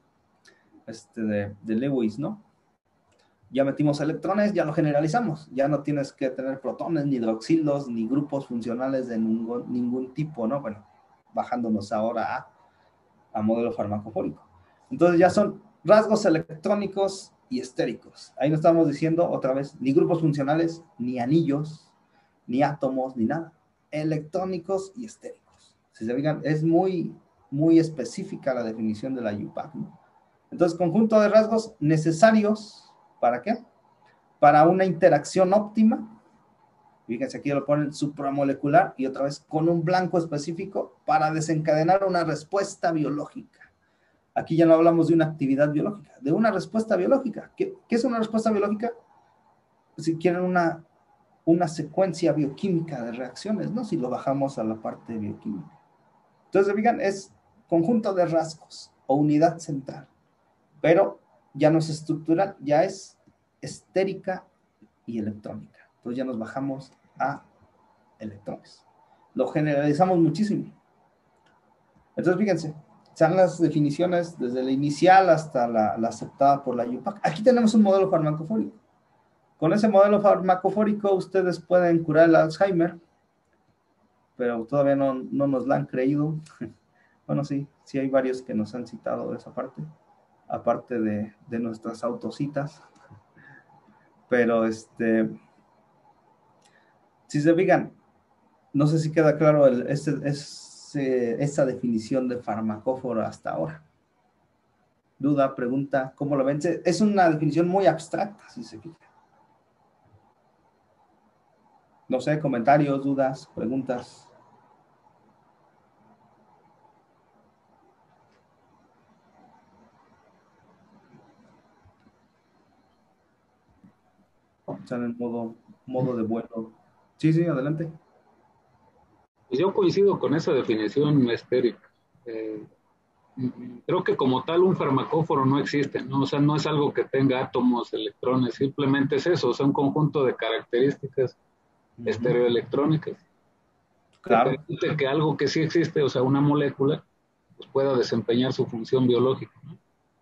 de Lewis, ¿no? Ya metimos electrones, ya lo generalizamos. Ya no tienes que tener protones, ni hidroxilos, ni grupos funcionales de ningún tipo, ¿no? Bueno, bajándonos ahora a modelo farmacofórico. Entonces ya son rasgos electrónicos y estéricos. Ahí no estamos diciendo otra vez ni grupos funcionales, ni anillos, ni átomos, ni nada. Electrónicos y estéricos. Si se fijan, es muy, muy específica la definición de la UPAC, ¿no? Entonces, conjunto de rasgos necesarios, ¿para qué? Para una interacción óptima. Fíjense, aquí lo ponen supramolecular y otra vez con un blanco específico para desencadenar una respuesta biológica. Aquí ya no hablamos de una actividad biológica, de una respuesta biológica. ¿Qué es una respuesta biológica? Si quieren una secuencia bioquímica de reacciones, ¿no? Si lo bajamos a la parte bioquímica. Entonces, fíjense, es conjunto de rasgos o unidad central, pero ya no es estructural, ya es estérica y electrónica. Entonces ya nos bajamos a electrones. Lo generalizamos muchísimo. Entonces, fíjense, están las definiciones desde la inicial hasta la aceptada por la UPAC. Aquí tenemos un modelo farmacofórico. Con ese modelo farmacofórico ustedes pueden curar el Alzheimer, pero todavía no nos la han creído. Bueno, sí hay varios que nos han citado de esa parte, aparte de nuestras autocitas. Pero si se fijan, no sé si queda claro esa definición de farmacóforo hasta ahora. Duda, pregunta, ¿cómo lo ven? Es una definición muy abstracta, si se fijan. No sé, comentarios, dudas, preguntas. Están en modo de vuelo. Sí, adelante. Pues yo coincido con esa definición estérica. Creo que como tal un farmacóforo no existe, ¿no? O sea, no es algo que tenga átomos, electrones, simplemente es eso, o sea, un conjunto de características estereoelectrónicas. Claro. Que permite que algo que sí existe, o sea, una molécula, pues pueda desempeñar su función biológica, ¿no?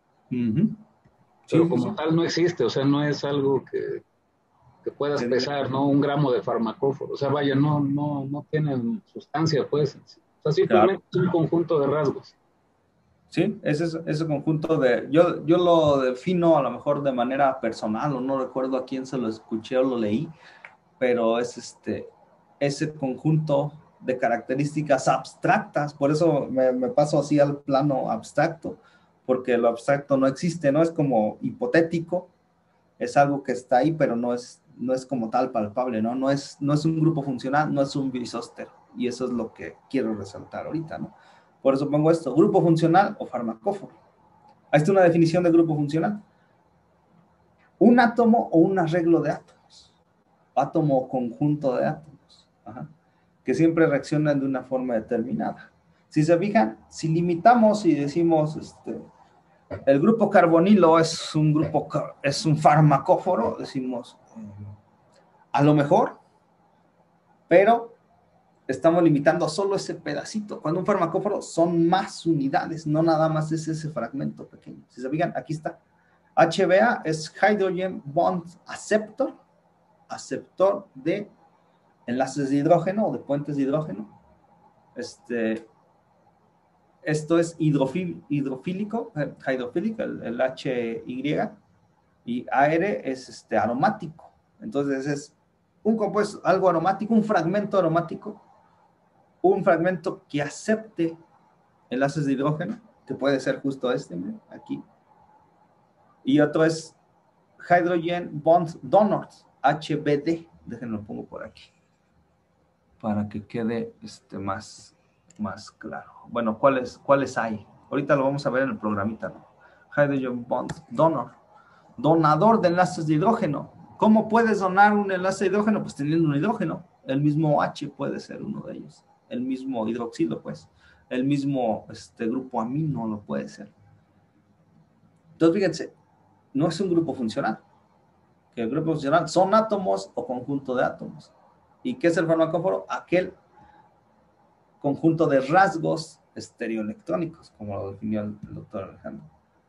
Pero como tal no existe, o sea, no es algo que puedas pesar, ¿no? 1 gramo de farmacóforo, o sea, vaya, no tienen sustancia, pues. O sea, simplemente es un conjunto de rasgos. Sí, ese conjunto de... Yo lo defino a lo mejor de manera personal, o no recuerdo a quién se lo escuché o lo leí, pero es ese conjunto de características abstractas, por eso me paso así al plano abstracto, porque lo abstracto no existe, ¿no? Es como hipotético, es algo que está ahí, pero no es como tal palpable, ¿no? No es un grupo funcional, no es un bisóstero, y eso es lo que quiero resaltar ahorita, ¿no? Por eso pongo esto, grupo funcional o farmacóforo. Ahí está una definición de grupo funcional. Un átomo o un arreglo de átomos. Átomo o conjunto de átomos. Que siempre reaccionan de una forma determinada. Si se fijan, si limitamos y decimos, el grupo carbonilo es un farmacóforo, decimos, a lo mejor, pero estamos limitando a solo ese pedacito. Cuando un farmacóforo son más unidades, no nada más es ese fragmento pequeño. Si se fijan, aquí está. HBA es Hydrogen Bond Acceptor, aceptor de enlaces de hidrógeno o de puentes de hidrógeno. Esto es hidrofílico, el HY, y AR es aromático. Entonces es un compuesto, algo aromático, un fragmento aromático, un fragmento que acepte enlaces de hidrógeno, que puede ser justo miren, aquí. Y otro es Hydrogen Bond Donors, HBD. Déjenlo pongo por aquí, para que quede más claro. Bueno, ¿cuáles hay? Ahorita lo vamos a ver en el programita, ¿no? Hydrogen Bond Donor, donador de enlaces de hidrógeno. ¿Cómo puedes donar un enlace de hidrógeno? Pues teniendo un hidrógeno. El mismo H puede ser uno de ellos. El mismo hidroxilo, pues. El mismo grupo amino lo puede ser. Entonces, fíjense, no es un grupo funcional. Que el grupo funcional son átomos o conjunto de átomos. ¿Y qué es el farmacóforo? Aquel conjunto de rasgos estereoelectrónicos, como lo definió el doctor Alejandro.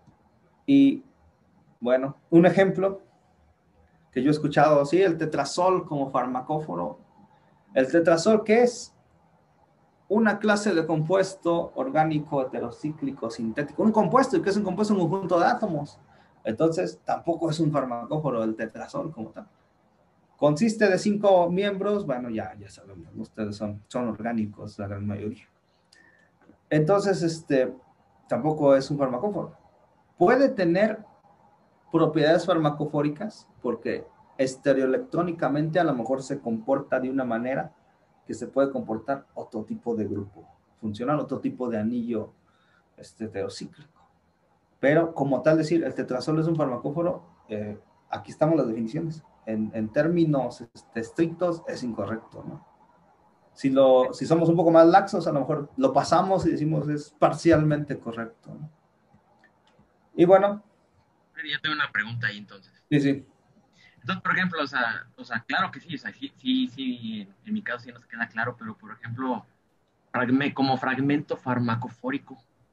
Y, bueno, un ejemplo que yo he escuchado, sí, el tetrazol como farmacóforo. ¿El tetrazol qué es? Una clase de compuesto orgánico heterocíclico sintético. Un compuesto, ¿y qué es un compuesto? Un conjunto de átomos. Entonces, tampoco es un farmacóforo el tetrazol como tal. Consiste de 5 miembros, bueno, ya sabemos, ustedes son orgánicos, la gran mayoría. Entonces, tampoco es un farmacóforo. Puede tener propiedades farmacofóricas porque estereoelectrónicamente a lo mejor se comporta de una manera que se puede comportar otro tipo de grupo funcional, otro tipo de anillo heterocíclico. Pero como tal decir, el tetrazol es un farmacóforo, aquí estamos las definiciones. En términos estrictos es incorrecto, ¿no? Si somos un poco más laxos, a lo mejor lo pasamos y decimos es parcialmente correcto, ¿no? Y bueno. Yo tengo una pregunta ahí entonces. Sí. Entonces, por ejemplo, o sea, claro que sí, o sea, sí, en mi caso sí nos queda claro, pero por ejemplo, como fragmento farmacofórico.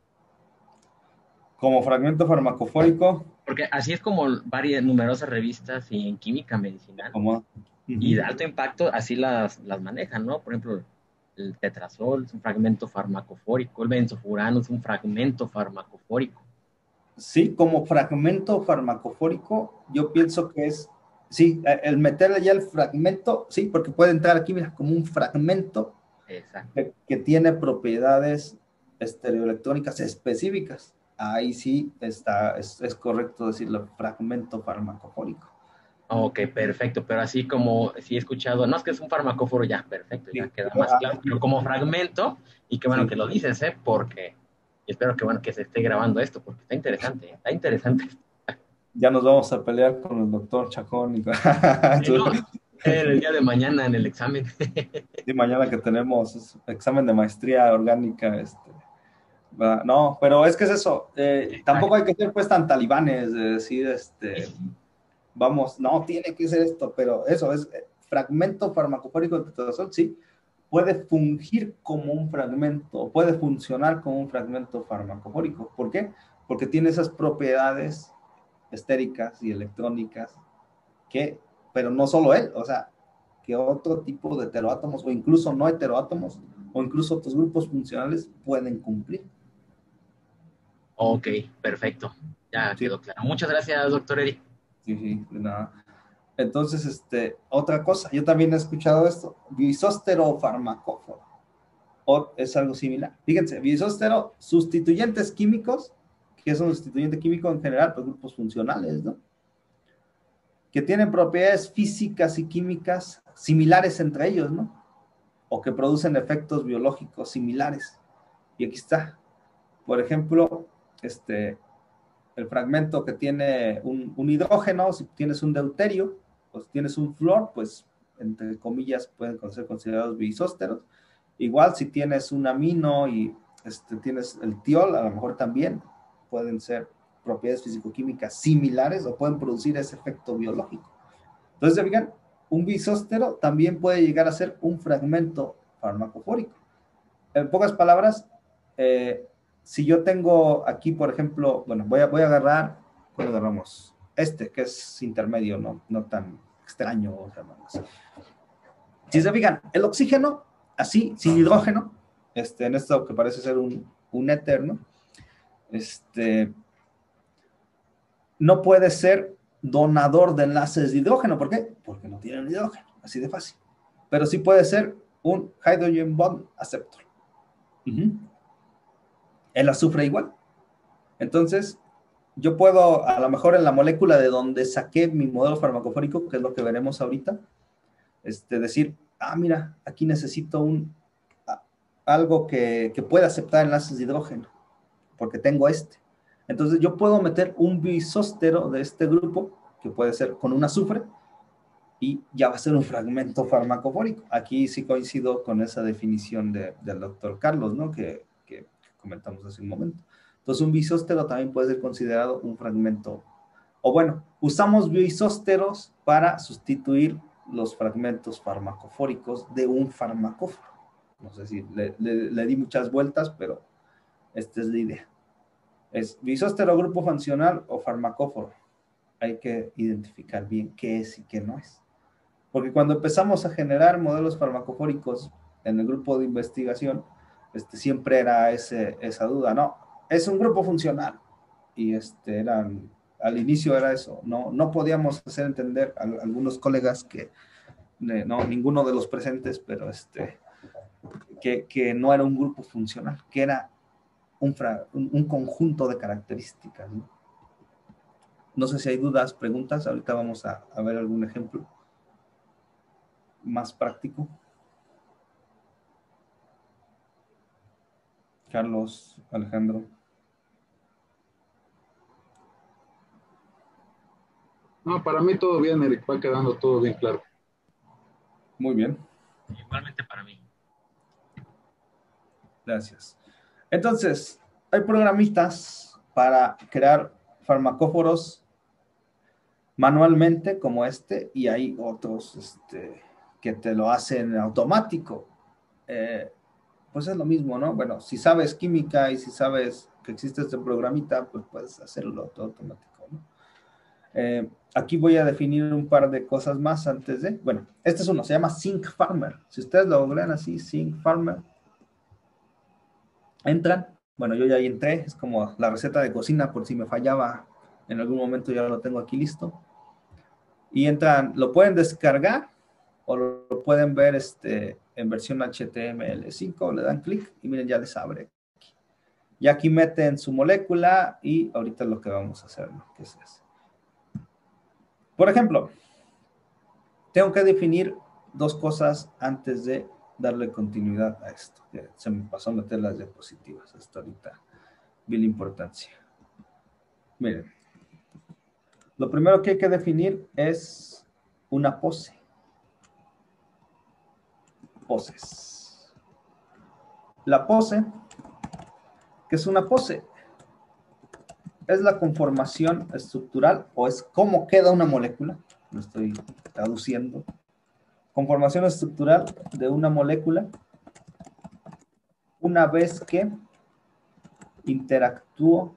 Como fragmento farmacofórico. Porque así es como numerosas revistas y en química medicinal y de alto impacto así las manejan, ¿no? Por ejemplo, el tetrazol es un fragmento farmacofórico, el benzofurano es un fragmento farmacofórico. Sí, como fragmento farmacofórico, yo pienso que es, sí, el meterle ya el fragmento, sí, porque puede entrar aquí, mira, como un fragmento que tiene propiedades estereoelectrónicas específicas. Ahí sí es correcto decirlo, fragmento farmacofórico. Ok, perfecto, pero así como si he escuchado, no es que es un farmacóforo, ya, perfecto, ya queda más claro, pero como fragmento, y qué bueno que lo dices, porque espero que bueno que se esté grabando esto, porque está interesante. Ya nos vamos a pelear con el doctor Chacón. El día de mañana en el examen. Sí, mañana que tenemos examen de maestría orgánica, no, pero es que es eso, tampoco hay que ser pues tan talibanes de decir, vamos, no, tiene que ser esto, pero eso es fragmento farmacofórico de tetrazol, sí, puede fungir como un fragmento, puede funcionar como un fragmento farmacofórico. ¿Por qué? Porque tiene esas propiedades estéricas y electrónicas pero no solo él, o sea, que otro tipo de heteroátomos o incluso no heteroátomos o incluso otros grupos funcionales pueden cumplir. Ok, perfecto. Ya quedó claro. Muchas gracias, doctor Eri. Sí, de nada. Entonces, otra cosa, yo también he escuchado esto, bisóstero farmacóforo, o es algo similar. Fíjense, bisóstero, sustituyentes químicos, que es un sustituyente químico en general, pues grupos funcionales, ¿no? Que tienen propiedades físicas y químicas similares entre ellos, ¿no? O que producen efectos biológicos similares. Y aquí está. Por ejemplo, el fragmento que tiene un hidrógeno, si tienes un deuterio, pues tienes un flúor, pues entre comillas pueden ser considerados bisósteros. Igual si tienes un amino y tienes el tiol, a lo mejor también pueden ser propiedades físico-químicas similares o pueden producir ese efecto biológico. Entonces, fíjense, un bisóstero también puede llegar a ser un fragmento farmacofórico. En pocas palabras, si yo tengo aquí, por ejemplo, bueno, voy a agarrar, ¿cuál agarramos? Este, que es intermedio, no tan extraño. O sea, no, así. Si se fijan, el oxígeno, así, sin hidrógeno, en esto que parece ser un éter, ¿no? No puede ser donador de enlaces de hidrógeno. ¿Por qué? Porque no tienen hidrógeno, así de fácil. Pero sí puede ser un hydrogen bond acceptor. El azufre igual. Entonces, yo puedo, a lo mejor en la molécula de donde saqué mi modelo farmacofórico, que es lo que veremos ahorita, decir, mira, aquí necesito algo que pueda aceptar enlaces de hidrógeno, porque tengo Entonces, yo puedo meter un bisóstero de este grupo, que puede ser con un azufre, y ya va a ser un fragmento farmacofórico. Aquí sí coincido con esa definición del doctor Carlos, ¿no? Que comentamos hace un momento. Entonces, un bisóstero también puede ser considerado un fragmento. O bueno, usamos bisósteros para sustituir los fragmentos farmacofóricos de un farmacóforo. No sé si le di muchas vueltas, pero esta es la idea. ¿Es bisóstero, grupo funcional o farmacóforo? Hay que identificar bien qué es y qué no es. Porque cuando empezamos a generar modelos farmacofóricos en el grupo de investigación, siempre era esa duda, ¿no? Es un grupo funcional. Y al inicio era eso. No podíamos hacer entender a algunos colegas que, no, ninguno de los presentes, pero que no era un grupo funcional, que era un conjunto de características, ¿no? No sé si hay dudas, preguntas. Ahorita vamos a ver algún ejemplo más práctico. Carlos, Alejandro. No, para mí todo bien, Eric, va quedando todo bien claro. Muy bien. Igualmente para mí. Gracias. Entonces, hay programitas para crear farmacóforos manualmente como y hay otros que te lo hacen automático. Pues es lo mismo, ¿no? Bueno, si sabes química y si sabes que existe este programita, pues puedes hacerlo todo automático, ¿no? Aquí voy a definir un par de cosas más antes de... Bueno, este es uno, se llama Zinc Farmer. Si ustedes lo googlean así, Zinc Farmer, entran. Bueno, yo ya ahí entré, es como la receta de cocina, por si me fallaba en algún momento, ya lo tengo aquí listo. Y entran, lo pueden descargar o lo pueden ver en versión HTML5, le dan clic y miren, ya les abre. Y aquí meten su molécula y ahorita es lo que vamos a hacer, ¿no? ¿Qué es eso? Por ejemplo, tengo que definir dos cosas antes de darle continuidad a esto. Se me pasó a meter las diapositivas. Hasta ahorita vi la importancia. Miren, lo primero que hay que definir es una pose. Poses. La pose, ¿qué es una pose? Es la conformación estructural o es cómo queda una molécula. Lo estoy traduciendo. Conformación estructural de una molécula una vez que interactúa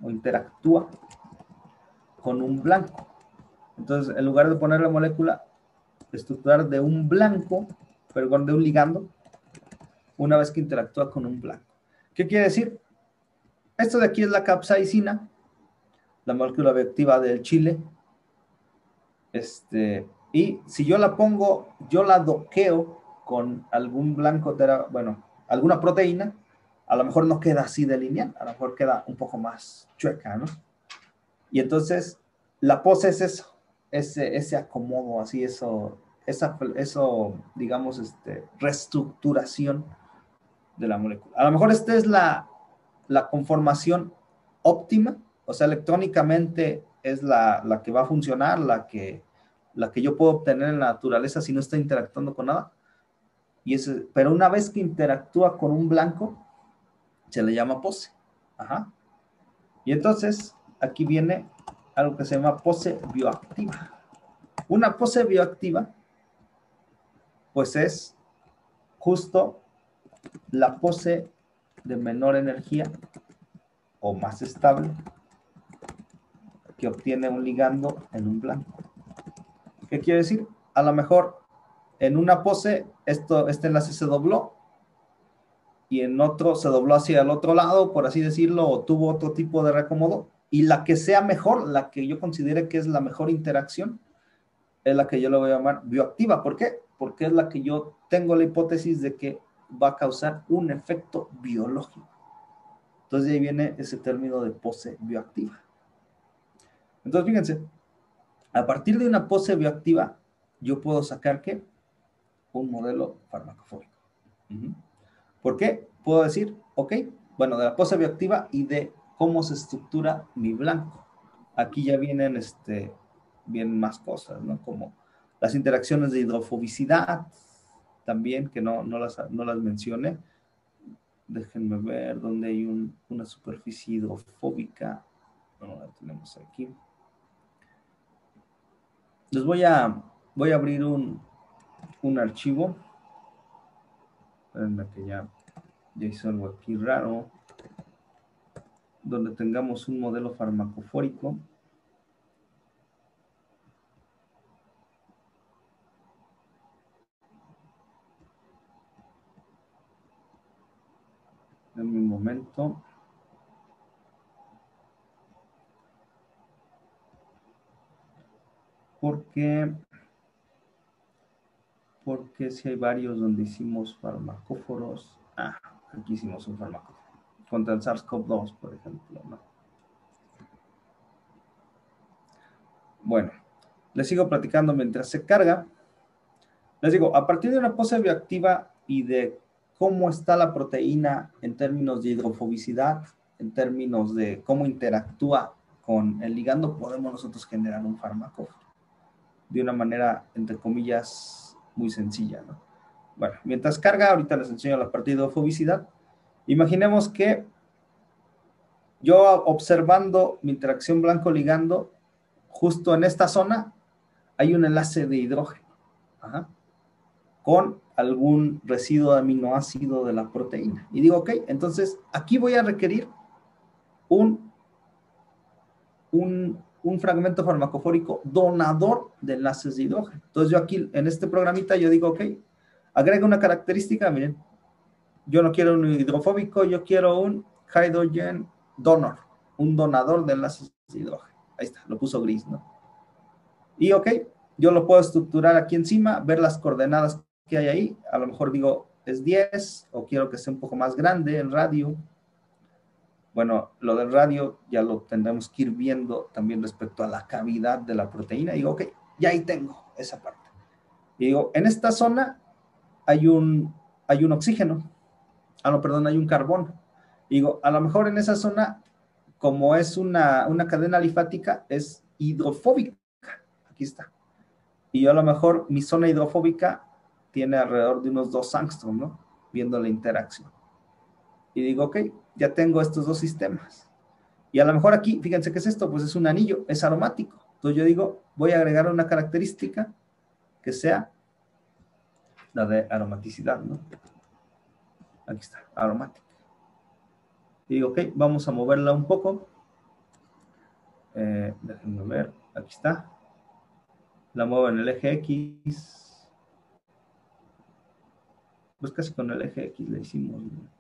con un blanco. Entonces, en lugar de poner la molécula estructural de un blanco, perdón, de un ligando, una vez que interactúa con un blanco. ¿Qué quiere decir? Esto de aquí es la capsaicina, la molécula bioactiva del chile. Y si yo la pongo, yo la doqueo con algún blanco, bueno, alguna proteína, a lo mejor no queda así de lineal, a lo mejor queda un poco más chueca, ¿no? Y entonces, la pose es eso, ese acomodo, así, eso, digamos, reestructuración de la molécula. A lo mejor esta es la conformación óptima, o sea, electrónicamente es la que va a funcionar, la que yo puedo obtener en la naturaleza si no está interactuando con nada. Pero una vez que interactúa con un blanco, se le llama pose. Ajá. Y entonces, aquí viene algo que se llama pose bioactiva. Una pose bioactiva, pues es justo la pose de menor energía o más estable que obtiene un ligando en un blanco. ¿Qué quiere decir? A lo mejor en una pose este enlace se dobló y en otro se dobló hacia el otro lado, por así decirlo, o tuvo otro tipo de reacomodo, y la que sea mejor, la que yo considere que es la mejor interacción, es la que yo le voy a llamar bioactiva. ¿Por qué? Porque es la que yo tengo la hipótesis de que va a causar un efecto biológico. Entonces de ahí viene ese término de pose bioactiva. Entonces fíjense, a partir de una pose bioactiva, yo puedo sacar ¿qué? Un modelo farmacofóbico. ¿Por qué? Puedo decir, ok, bueno, de la pose bioactiva y de cómo se estructura mi blanco. Aquí ya vienen más cosas, ¿no? Como las interacciones de hidrofobicidad, también, que no las mencioné. Déjenme ver dónde hay una superficie hidrofóbica. No la tenemos aquí. Les voy a abrir un archivo. Espérenme que ya hice algo aquí raro. Donde tengamos un modelo farmacofórico. En un momento. Porque si hay varios donde hicimos farmacóforos. Aquí hicimos un farmacóforo. Contra el SARS-CoV-2, por ejemplo, ¿no? Bueno, les sigo platicando mientras se carga. Les digo, a partir de una pose bioactiva y de cómo está la proteína en términos de hidrofobicidad, en términos de cómo interactúa con el ligando, podemos nosotros generar un farmacóforo de una manera, entre comillas, muy sencilla, ¿no? Bueno, mientras carga, ahorita les enseño la parte de hidrofobicidad. Imaginemos que yo observando mi interacción blanco-ligando, justo en esta zona hay un enlace de hidrógeno con algún residuo de aminoácido de la proteína. Y digo, ok, entonces aquí voy a requerir un fragmento farmacofórico donador de enlaces de hidrógeno. Entonces yo aquí en este programita yo digo, ok, agrega una característica, miren, yo no quiero un hidrofóbico, yo quiero un hydrogen donor, un donador de enlaces de hidrógeno. Ahí está, lo puso gris, ¿no? Y ok, yo lo puedo estructurar aquí encima, ver las coordenadas que hay ahí, a lo mejor digo es 10 o quiero que sea un poco más grande el radio. Bueno, lo del radio ya lo tendremos que ir viendo también respecto a la cavidad de la proteína. Y digo, ok, ya ahí tengo esa parte. Y digo, en esta zona hay un oxígeno. No, perdón, hay un carbono. Y digo, a lo mejor en esa zona, como es una cadena alifática, es hidrofóbica. Aquí está. Y yo a lo mejor mi zona hidrofóbica tiene alrededor de unos 2 angstrom, ¿no? Viendo la interacción. Y digo, ok, ya tengo estos dos sistemas. Y a lo mejor aquí, fíjense qué es esto, pues es un anillo, es aromático. Entonces yo digo, voy a agregar una característica que sea la de aromaticidad, ¿no? Aquí está, aromática. Y digo, ok, vamos a moverla un poco. Déjenme ver, aquí está. La muevo en el eje X. Pues casi con el eje X le hicimos, ¿no?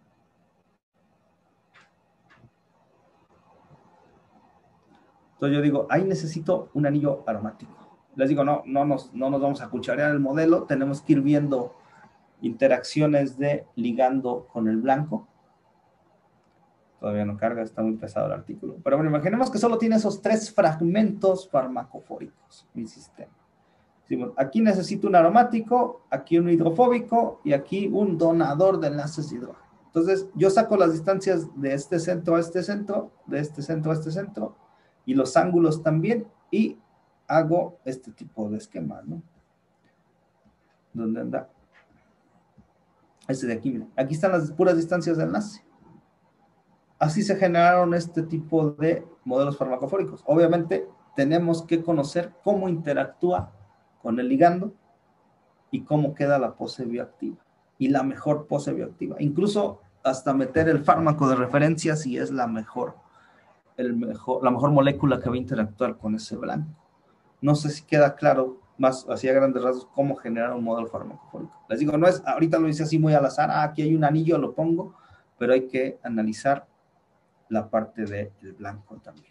Entonces yo digo, ahí necesito un anillo aromático. Les digo, no nos vamos a cucharear el modelo, tenemos que ir viendo interacciones de ligando con el blanco. Todavía no carga, está muy pesado el artículo. Pero bueno, imaginemos que solo tiene esos 3 fragmentos farmacofóricos, mi sistema. Decimos, aquí necesito un aromático, aquí un hidrofóbico y aquí un donador de enlaces de hidrógeno. Entonces yo saco las distancias de este centro a este centro, de este centro a este centro, y los ángulos también, y hago este tipo de esquema, ¿no? ¿Dónde anda? Este de aquí, miren. Aquí están las puras distancias de enlace. Así se generaron este tipo de modelos farmacofóricos. Obviamente, tenemos que conocer cómo interactúa con el ligando y cómo queda la pose bioactiva. y la mejor pose bioactiva. Incluso hasta meter el fármaco de referencia si es la mejor molécula que va a interactuar con ese blanco. No sé si queda claro, más así a grandes rasgos, cómo generar un modelo farmacofórico. Les digo, no es, ahorita lo hice así muy al azar, aquí hay un anillo, lo pongo, pero hay que analizar la parte del blanco también.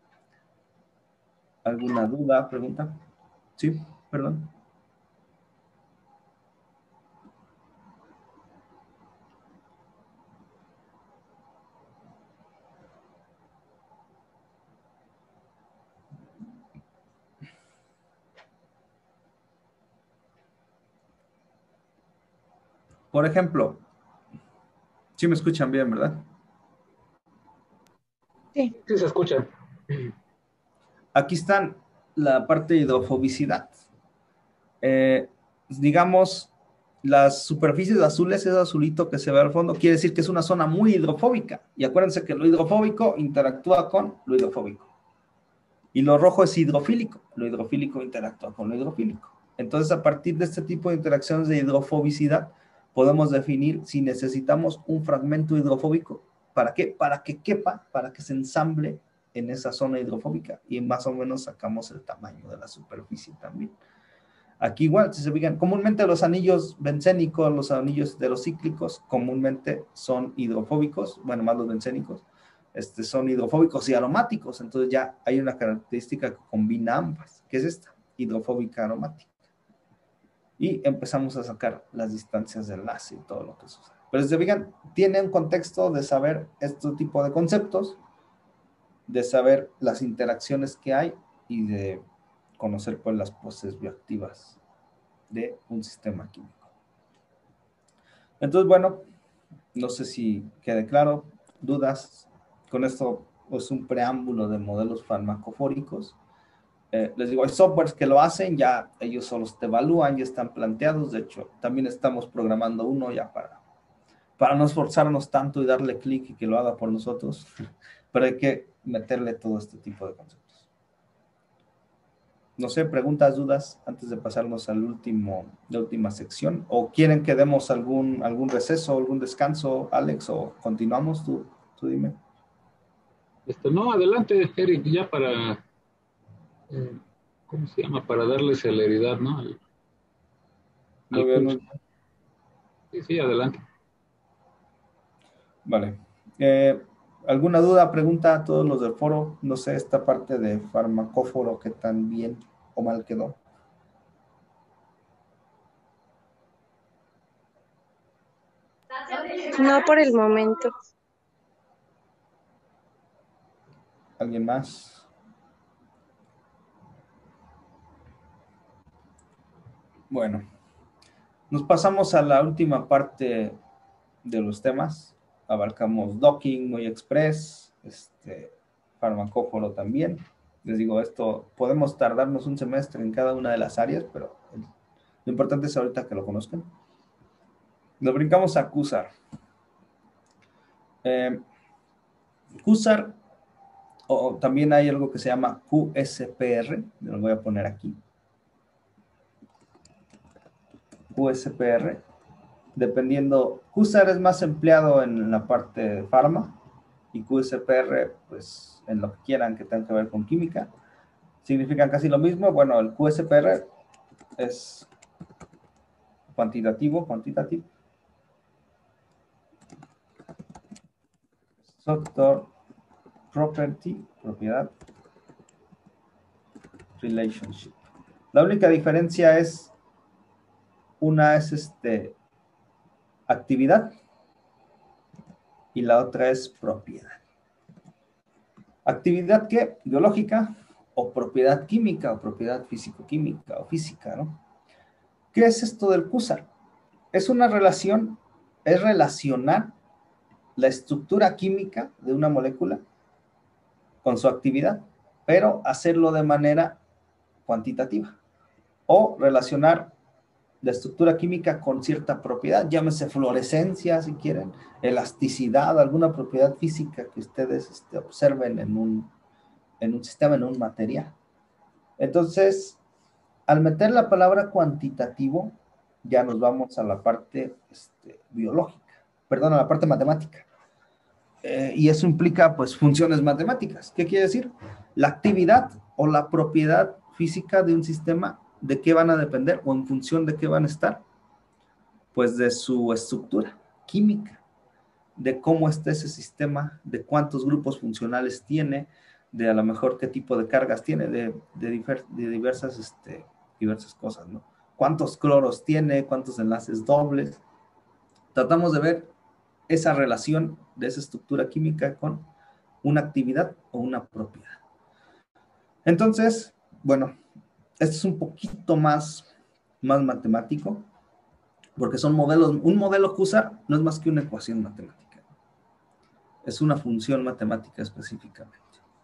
¿Alguna duda, pregunta? Sí, perdón. Por ejemplo, sí me escuchan bien, ¿verdad? Sí. Sí, se escucha. Aquí están la parte de hidrofobicidad. Digamos, las superficies azules, ese azulito que se ve al fondo, quiere decir que es una zona muy hidrofóbica. Y acuérdense que lo hidrofóbico interactúa con lo hidrofóbico. Y lo rojo es hidrofílico. Lo hidrofílico interactúa con lo hidrofílico. Entonces, a partir de este tipo de interacciones de hidrofobicidad, podemos definir si necesitamos un fragmento hidrofóbico. ¿Para qué? Para que quepa, para que se ensamble en esa zona hidrofóbica. Y más o menos sacamos el tamaño de la superficie también. Aquí igual, si se fijan, comúnmente los anillos bencénicos, los anillos heterocíclicos, comúnmente son hidrofóbicos, bueno, más los bencénicos, son hidrofóbicos y aromáticos. Entonces ya hay una característica que combina ambas, que es esta, hidrofóbica aromática. Y empezamos a sacar las distancias de enlace y todo lo que sucede. Pero si se fijan, tiene un contexto de saber este tipo de conceptos, de saber las interacciones que hay y de conocer pues las poses bioactivas de un sistema químico. Entonces, bueno, no sé si quede claro, dudas. Con esto es un preámbulo de modelos farmacofóricos. Les digo, hay softwares que lo hacen, ya ellos solos te evalúan, ya están planteados. De hecho, también estamos programando uno ya para no esforzarnos tanto y darle clic y que lo haga por nosotros, pero hay que meterle todo este tipo de conceptos. No sé, preguntas, dudas, antes de pasarnos la última sección. ¿O quieren que demos algún receso, algún descanso, Alex, o continuamos? Tú dime. No, adelante, Eric, ya para, ¿cómo se llama? Para darle celeridad, ¿no? Muy bien, muy bien. Sí, adelante. Vale. ¿Alguna duda, pregunta a todos los del foro? No sé, esta parte de farmacóforo, ¿qué tan bien o mal quedó? No por el momento. ¿Alguien más? Bueno, nos pasamos a la última parte de los temas. Abarcamos docking muy express, farmacóforo también. Les digo, esto podemos tardarnos un semestre en cada una de las áreas, pero lo importante es ahorita que lo conozcan. Nos brincamos a QSAR. QSAR, o también hay algo que se llama QSPR, lo voy a poner aquí. QSPR, dependiendo, QSAR es más empleado en la parte de farma y QSPR, pues en lo que quieran que tenga que ver con química, significan casi lo mismo. Bueno, el QSPR es cuantitativo, Structure, property, propiedad, relationship. La única diferencia es, una es actividad y la otra es propiedad. ¿Actividad qué? Biológica o propiedad química o propiedad físico-química o física, ¿no? ¿Qué es esto del QSAR? Es una relación, es relacionar la estructura química de una molécula con su actividad, pero hacerlo de manera cuantitativa. O relacionar la estructura química con cierta propiedad, llámese fluorescencia si quieren, elasticidad, alguna propiedad física que ustedes observen en un sistema, en un material. Entonces, al meter la palabra cuantitativo, ya nos vamos a la parte biológica, perdón, a la parte matemática. Y eso implica, pues, funciones matemáticas. ¿Qué quiere decir? La actividad o la propiedad física de un sistema, ¿de qué van a depender o en función de qué van a estar? Pues de su estructura química, de cómo está ese sistema, de cuántos grupos funcionales tiene, de a lo mejor qué tipo de cargas tiene, de diversas cosas, ¿no? Cuántos cloros tiene, cuántos enlaces dobles. Tratamos de ver esa relación de esa estructura química con una actividad o una propiedad. Entonces, bueno, esto es un poquito más matemático, porque son modelos. Un modelo QSAR no es más que una ecuación matemática. Es una función matemática específicamente.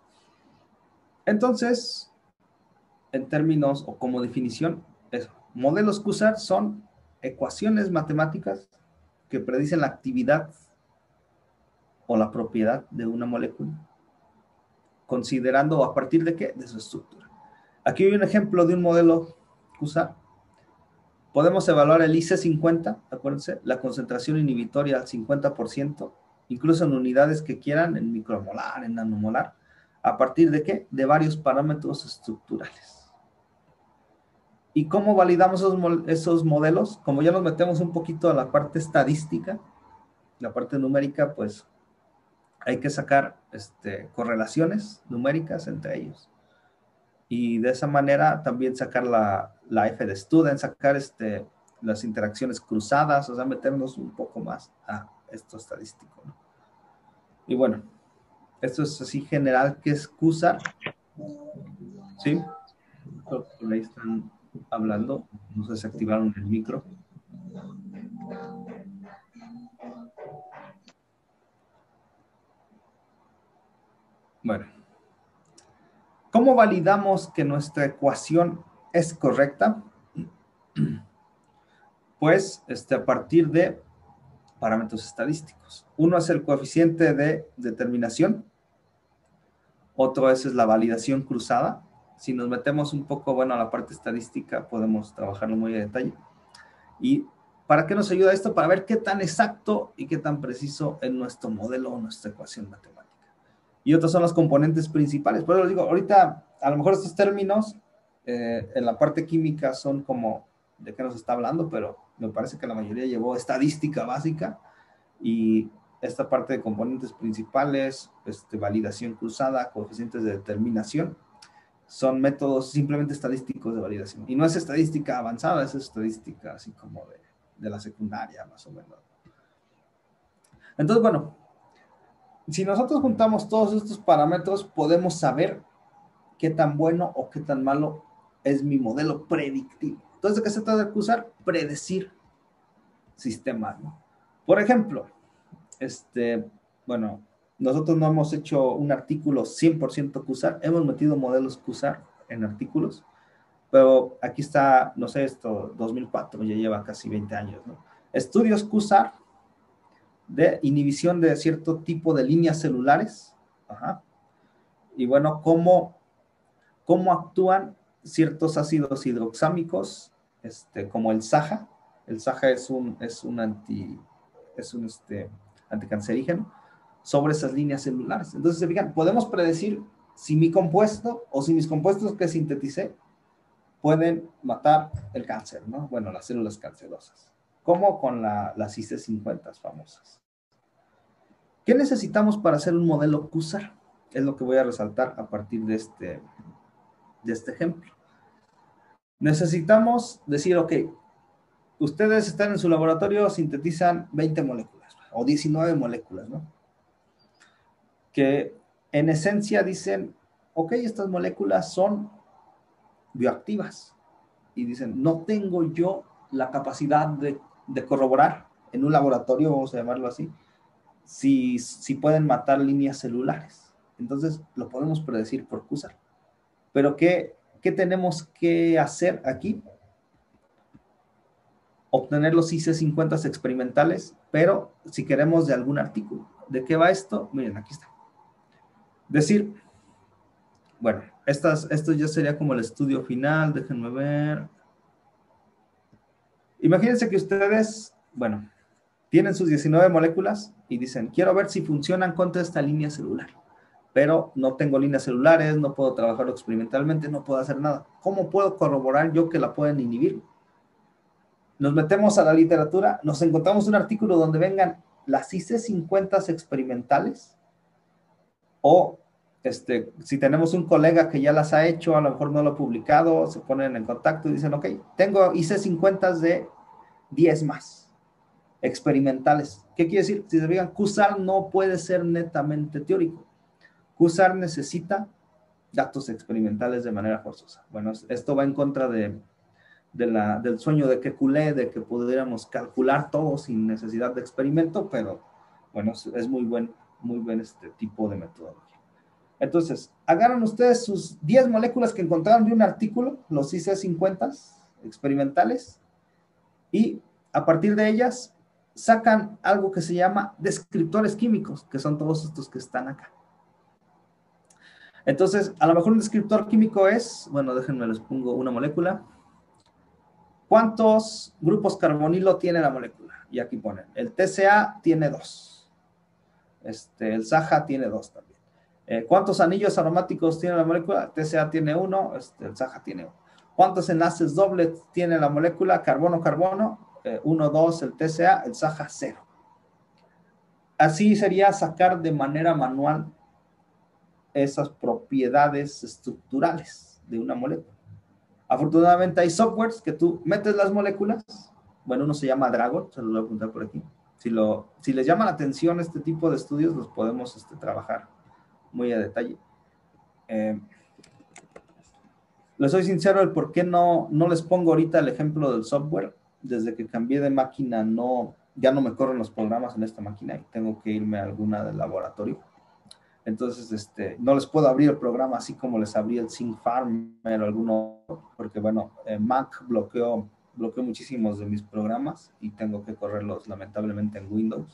Entonces, en términos o como definición, eso. Modelos QSAR son ecuaciones matemáticas que predicen la actividad o la propiedad de una molécula, considerando a partir de qué, de su estructura. Aquí hay un ejemplo de un modelo QSAR. Podemos evaluar el IC50, acuérdense, la concentración inhibitoria al 50%, incluso en unidades que quieran, en micromolar, en nanomolar, a partir de qué, de varios parámetros estructurales. ¿Y cómo validamos esos modelos? Como ya nos metemos un poquito a la parte estadística, la parte numérica, pues hay que sacar correlaciones numéricas entre ellos. Y de esa manera también sacar la F de Student, sacar las interacciones cruzadas, o sea, meternos un poco más a esto estadístico, ¿no? Y bueno, esto es así general, que es QSAR. ¿Sí? Por ahí están hablando, no sé si activaron el micro. Bueno. ¿Cómo validamos que nuestra ecuación es correcta? Pues a partir de parámetros estadísticos. Uno es el coeficiente de determinación, otro es la validación cruzada. Si nos metemos un poco, bueno, a la parte estadística, podemos trabajarlo muy a detalle. ¿Y para qué nos ayuda esto? Para ver qué tan exacto y qué tan preciso es nuestro modelo o nuestra ecuación matemática. Y otros son los componentes principales. Por eso les digo, ahorita, a lo mejor estos términos en la parte química son como de qué nos está hablando, pero me parece que la mayoría llevó estadística básica y esta parte de componentes principales, validación cruzada, coeficientes de determinación, son métodos simplemente estadísticos de validación. Y no es estadística avanzada, es estadística así como de la secundaria, más o menos. Entonces, bueno, si nosotros juntamos todos estos parámetros, podemos saber qué tan bueno o qué tan malo es mi modelo predictivo. Entonces, ¿de qué se trata de QSAR? Predecir sistemas, ¿no? Por ejemplo, bueno, nosotros no hemos hecho un artículo 100% QSAR, hemos metido modelos QSAR en artículos, pero aquí está, no sé, 2004, ya lleva casi 20 años, ¿no? Estudios QSAR de inhibición de cierto tipo de líneas celulares. Ajá. Y bueno, cómo actúan ciertos ácidos hidroxámicos, como el SAHA. El SAHA es un anticancerígeno sobre esas líneas celulares. Entonces, se fijan, podemos predecir si mi compuesto o si mis compuestos que sinteticé pueden matar el cáncer, ¿no? Bueno, las células cancerosas. Como con las IC50 famosas. ¿Qué necesitamos para hacer un modelo QSAR? Es lo que voy a resaltar a partir de este ejemplo. Necesitamos decir, ok, ustedes están en su laboratorio, sintetizan 20 moléculas o 19 moléculas, ¿no? Que en esencia dicen, ok, estas moléculas son bioactivas. Y dicen, no tengo yo la capacidad de corroborar en un laboratorio, vamos a llamarlo así, si pueden matar líneas celulares. Entonces, lo podemos predecir por QSAR. Pero ¿qué tenemos que hacer aquí? Obtener los IC50 experimentales, pero si queremos de algún artículo. ¿De qué va esto? Miren, aquí está. Decir, bueno, esto ya sería como el estudio final, déjenme ver. Imagínense que ustedes, bueno, tienen sus 19 moléculas y dicen, quiero ver si funcionan contra esta línea celular, pero no tengo líneas celulares, no puedo trabajarlo experimentalmente, no puedo hacer nada. ¿Cómo puedo corroborar yo que la pueden inhibir? Nos metemos a la literatura, nos encontramos un artículo donde vengan las IC50 experimentales o si tenemos un colega que ya las ha hecho, a lo mejor no lo ha publicado, se ponen en contacto y dicen, ok, tengo IC50 de 10 más experimentales. ¿Qué quiere decir? Si se fijan, QSAR no puede ser netamente teórico. QSAR necesita datos experimentales de manera forzosa. Bueno, esto va en contra del sueño de Kekulé, de que pudiéramos calcular todo sin necesidad de experimento, pero bueno, es muy buen este tipo de metodología. Entonces, agarran ustedes sus 10 moléculas que encontraron de un artículo, los IC50 experimentales, y a partir de ellas sacan algo que se llama descriptores químicos, que son todos estos que están acá. Entonces, a lo mejor un descriptor químico es, bueno, déjenme les pongo una molécula. ¿Cuántos grupos carbonilo tiene la molécula? Y aquí ponen, el TCA tiene 2. El SAHA tiene 2 también. ¿Cuántos anillos aromáticos tiene la molécula? El TCA tiene 1, el SAHA tiene 1. ¿Cuántos enlaces dobles tiene la molécula? Carbono-carbono, 1, 2, el TCA, el SAHA 0. Así sería sacar de manera manual esas propiedades estructurales de una molécula. Afortunadamente hay softwares que tú metes las moléculas, bueno, uno se llama Dragon, se lo voy a apuntar por aquí. Si les llama la atención este tipo de estudios, los podemos trabajar muy a detalle. Les soy sincero, el por qué no les pongo ahorita el ejemplo del software. Desde que cambié de máquina, ya no me corren los programas en esta máquina y tengo que irme a alguna del laboratorio. Entonces, no les puedo abrir el programa así como les abrí el SyncFarmer o alguno, porque, bueno, Mac bloqueó muchísimos de mis programas y tengo que correrlos lamentablemente en Windows.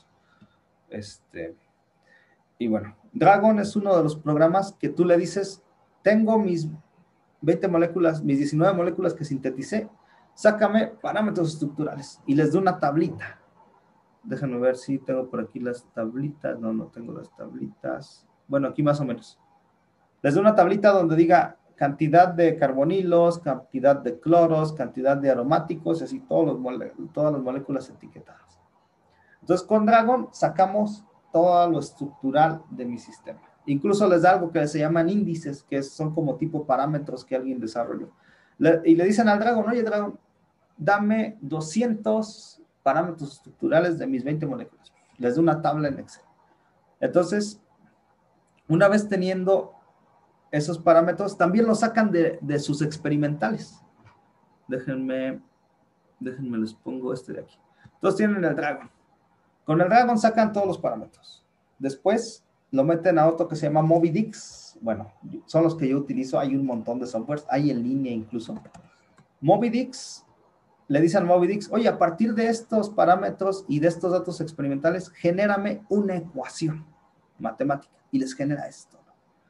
Y bueno, Dragon es uno de los programas que tú le dices, tengo mis 20 moléculas, mis 19 moléculas que sinteticé, sácame parámetros estructurales y les doy una tablita. Déjenme ver si tengo por aquí las tablitas. No tengo las tablitas. Bueno, aquí más o menos. Les doy una tablita donde diga cantidad de carbonilos, cantidad de cloros, cantidad de aromáticos, y así todas las moléculas etiquetadas. Entonces, con Dragon sacamos todo lo estructural de mi sistema. Incluso les da algo que se llaman índices, que son como tipo parámetros que alguien desarrolló. Y le dicen al Dragon, oye, Dragon, dame 200 parámetros estructurales de mis 20 moléculas. Les doy una tabla en Excel. Entonces, una vez teniendo esos parámetros, también los sacan de sus experimentales. Déjenme les pongo de aquí. Entonces tienen el Dragon. Con el Dragon sacan todos los parámetros. Después lo meten a otro que se llama MobyDix. Bueno, son los que yo utilizo. Hay un montón de softwares. Hay en línea incluso. MobyDix, le dicen al MobyDix, oye, a partir de estos parámetros y de estos datos experimentales, genérame una ecuación matemática. Y les genera esto.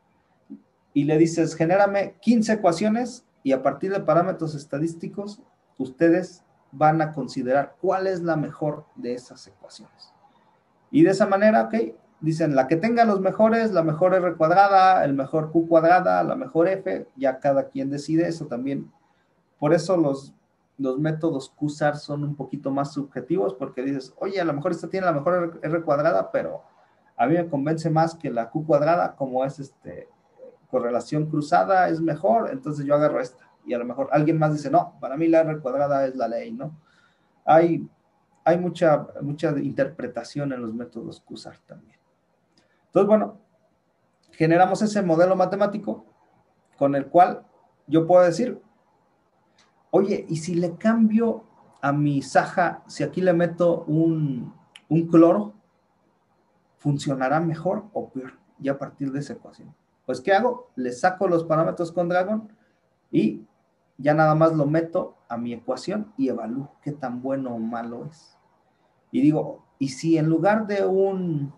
Y le dices, genérame 15 ecuaciones y a partir de parámetros estadísticos, ustedes van a considerar cuál es la mejor de esas ecuaciones. Y de esa manera, ok, dicen, la que tenga los mejores, la mejor R cuadrada, el mejor Q cuadrada, la mejor F, ya cada quien decide eso también. Por eso los métodos QSAR son un poquito más subjetivos, porque dices, oye, a lo mejor esta tiene la mejor R cuadrada, pero a mí me convence más que la Q cuadrada, como es correlación cruzada, es mejor, entonces yo agarro esta. Y a lo mejor alguien más dice, no, para mí la R cuadrada es la ley, ¿no? Hay mucha interpretación en los métodos QSAR también. Entonces, bueno, generamos ese modelo matemático con el cual yo puedo decir, oye, ¿y si le cambio a mi SAHA, si aquí le meto un cloro, funcionará mejor o peor? Y a partir de esa ecuación. Pues, ¿qué hago? Le saco los parámetros con Dragon y ya nada más lo meto a mi ecuación y evalúo qué tan bueno o malo es. Y digo, ¿y si en lugar de un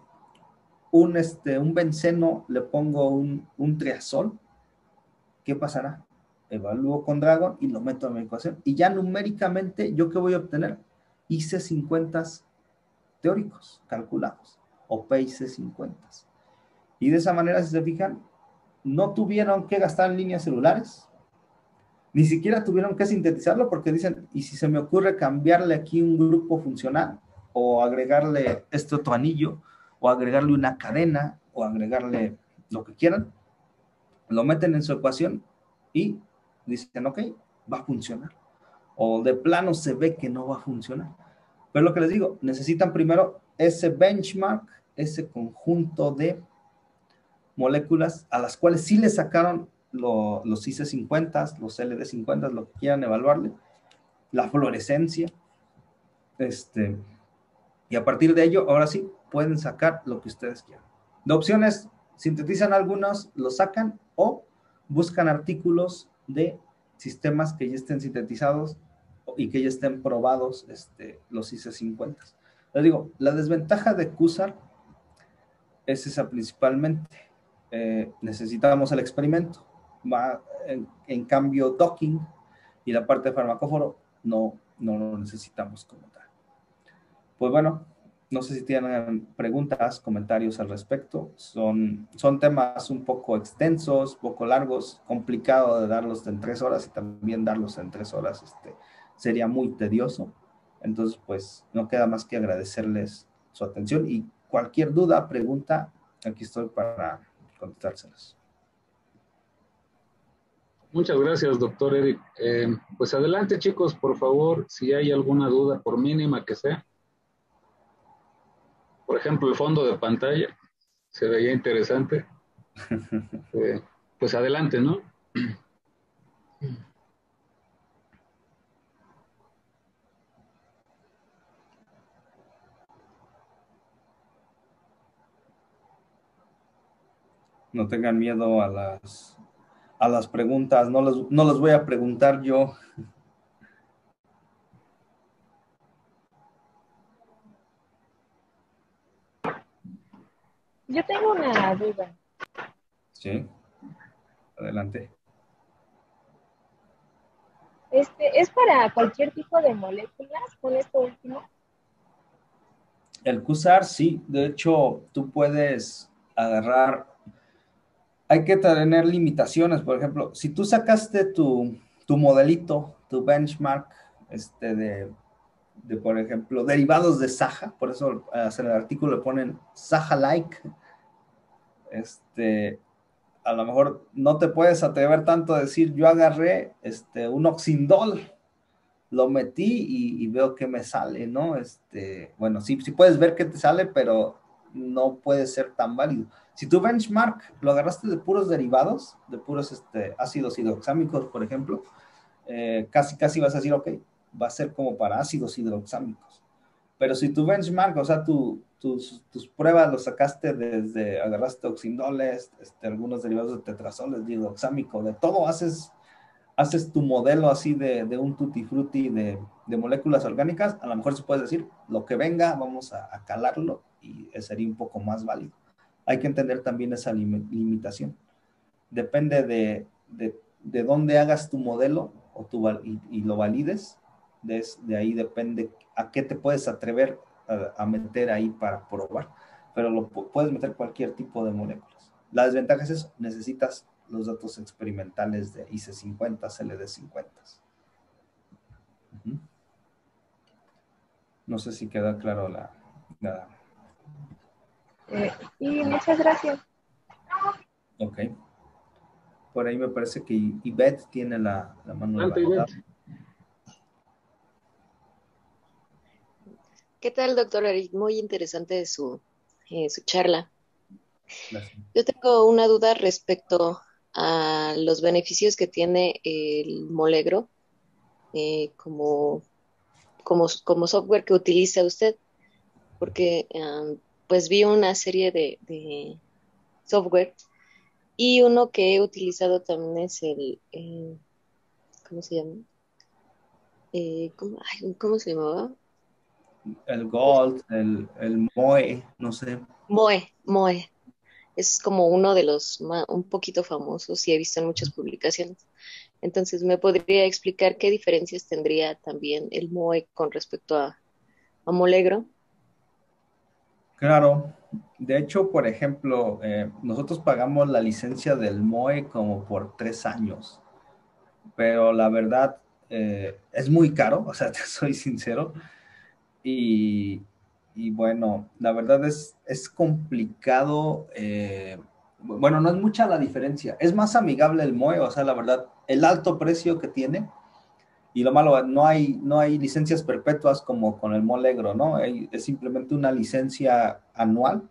benceno le pongo un triazol? ¿Qué pasará? evalúo con Dragon y lo meto a mi ecuación. Y ya numéricamente, ¿yo qué voy a obtener? IC50 teóricos calculados, o PIC50. Y de esa manera, si se fijan, no tuvieron que gastar en líneas celulares, ni siquiera tuvieron que sintetizarlo, porque dicen, ¿y si se me ocurre cambiarle aquí un grupo funcional, o agregarle este otro anillo, o agregarle una cadena, o agregarle lo que quieran? Lo meten en su ecuación y dicen, ok, va a funcionar. O de plano se ve que no va a funcionar. Pero lo que les digo, necesitan primero ese benchmark, ese conjunto de moléculas a las cuales sí le sacaron los IC50, los LD50, lo que quieran evaluarle, la fluorescencia, y a partir de ello, ahora sí, pueden sacar lo que ustedes quieran. De opciones, sintetizan algunos, los sacan, o buscan artículos de sistemas que ya estén sintetizados y que ya estén probados los IC50. Les digo, la desventaja de QSAR es esa principalmente. Necesitamos el experimento. En cambio, docking y la parte de farmacóforo no lo necesitamos como tal. Pues bueno, no sé si tienen preguntas, comentarios al respecto. Son temas un poco extensos, poco largos, complicado de darlos en 3 horas, y también darlos en 3 horas sería muy tedioso. Entonces, pues, no queda más que agradecerles su atención, y cualquier duda, pregunta, aquí estoy para contestárselas. Muchas gracias, doctor Eric. Pues adelante, chicos, por favor, si hay alguna duda, por mínima que sea. Por ejemplo, el fondo de pantalla se veía interesante. Pues adelante, ¿no? No tengan miedo a las preguntas, no les voy a preguntar yo. Yo tengo una duda. Sí, adelante. ¿Es para cualquier tipo de moléculas con esto último? El QSAR, sí. De hecho, tú puedes agarrar. Hay que tener limitaciones. Por ejemplo, si tú sacaste tu modelito, tu benchmark, de, por ejemplo, derivados de Saja, por eso en el artículo le ponen Saja-like, a lo mejor no te puedes atrever tanto a decir, yo agarré un oxindol, lo metí y veo que me sale, ¿no? Bueno, sí puedes ver que te sale, pero no puede ser tan válido. Si tu benchmark lo agarraste de puros derivados, de puros ácidos hidroxámicos, por ejemplo, casi vas a decir, ok, va a ser como para ácidos hidroxámicos. Pero si tu benchmark, o sea, tus pruebas los sacaste agarraste oxindoles, algunos derivados de tetrazoles, de hidroxámico, de todo, haces tu modelo así de un tutti frutti de moléculas orgánicas, a lo mejor se puede decir, lo que venga, vamos a calarlo, y sería un poco más válido. Hay que entender también esa limitación. Depende de dónde hagas tu modelo y lo valides, de ahí depende a qué te puedes atrever a meter ahí para probar, pero puedes meter cualquier tipo de moléculas. La desventaja es eso, necesitas los datos experimentales de IC50, LD50. No sé si queda claro la... Y muchas gracias. Ok. Por ahí me parece que Ivette tiene la mano levantada. ¿Qué tal, doctor Eric? Muy interesante su charla. Gracias. Yo tengo una duda respecto a los beneficios que tiene el Molegro como software que utiliza usted, porque pues vi una serie de software, y uno que he utilizado también es ¿cómo se llama? ¿Cómo se llamaba? El Gold, el MOE, no sé. MOE. Es como uno de los un poquito famosos, y he visto en muchas publicaciones. Entonces, ¿me podría explicar qué diferencias tendría también el MOE con respecto a Molegro? Claro, de hecho, por ejemplo, nosotros pagamos la licencia del MOE como por 3 años, pero la verdad es muy caro, o sea, te soy sincero, y, y bueno, la verdad es complicado, bueno, no es mucha la diferencia, es más amigable el MOE, o sea, la verdad, el alto precio que tiene. Y lo malo, no hay licencias perpetuas como con el Molegro, ¿no? Es simplemente una licencia anual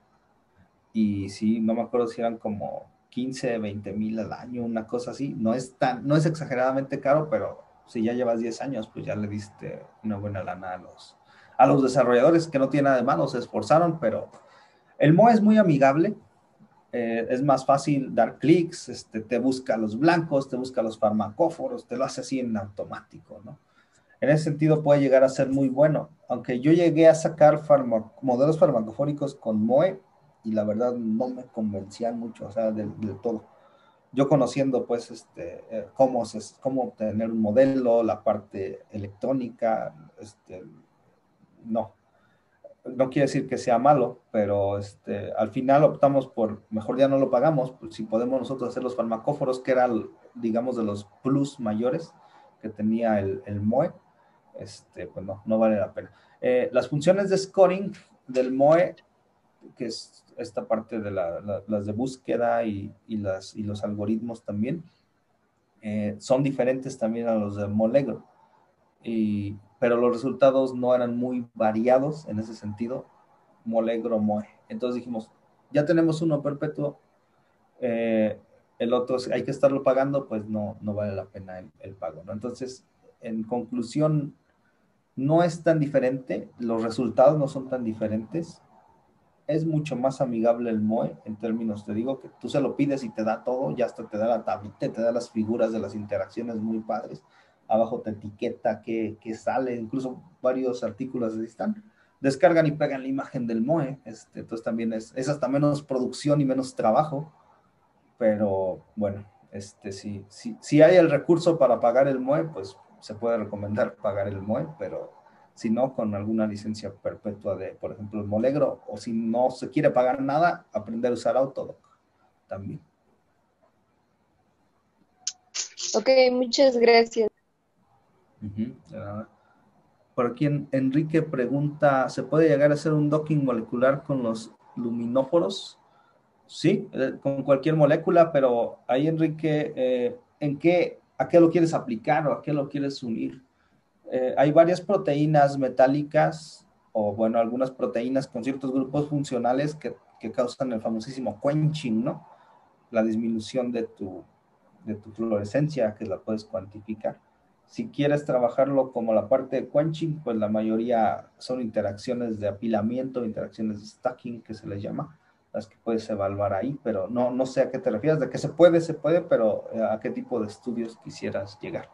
y sí, no me acuerdo si eran como 15, 20 mil al año, una cosa así. No es exageradamente caro, pero si ya llevas 10 años, pues ya le diste una buena lana a los desarrolladores, que no tiene nada de malo, se esforzaron, pero el MO es muy amigable. Es más fácil dar clics, te busca los blancos, te busca los farmacóforos, te lo hace así en automático, ¿no? En ese sentido puede llegar a ser muy bueno, aunque yo llegué a sacar modelos farmacofóricos con MOE y la verdad no me convencían mucho, o sea, del todo. Yo conociendo pues cómo obtener un modelo, la parte electrónica, no, no quiere decir que sea malo, pero al final optamos por, mejor ya no lo pagamos, pues si podemos nosotros hacer los farmacóforos, que era, digamos, de los plus mayores que tenía el MOE, pues no vale la pena. Las funciones de scoring del MOE, que es esta parte de las de búsqueda y los algoritmos también, son diferentes también a los de Molegro. Pero los resultados no eran muy variados en ese sentido, Molegro, MOE. Entonces dijimos, ya tenemos uno perpetuo, el otro hay que estarlo pagando, pues no vale la pena el pago, ¿no? Entonces, en conclusión, no es tan diferente, los resultados no son tan diferentes, es mucho más amigable el MOE en términos, te digo, que tú se lo pides y te da todo, ya hasta te da la tablita, te da las figuras de las interacciones muy padres, abajo te etiqueta que sale, incluso varios artículos así están, descargan y pegan la imagen del MOE, entonces también es hasta menos producción y menos trabajo, pero bueno, si hay el recurso para pagar el MOE, pues se puede recomendar pagar el MOE, pero si no, con alguna licencia perpetua de, por ejemplo, el Molegro, o si no se quiere pagar nada, aprender a usar Autodoc también. Ok, muchas gracias. Por aquí Enrique pregunta, ¿se puede llegar a hacer un docking molecular con los luminóforos? Sí, con cualquier molécula, pero ahí, Enrique, ¿a qué lo quieres aplicar o a qué lo quieres unir? Hay varias proteínas metálicas o, bueno, algunas proteínas con ciertos grupos funcionales que causan el famosísimo quenching, ¿no? La disminución de tu fluorescencia, que la puedes cuantificar. Si quieres trabajarlo como la parte de quenching, pues la mayoría son interacciones de apilamiento, interacciones de stacking, que se les llama, las que puedes evaluar ahí, pero no sé a qué te refieres, de que se puede, pero a qué tipo de estudios quisieras llegar.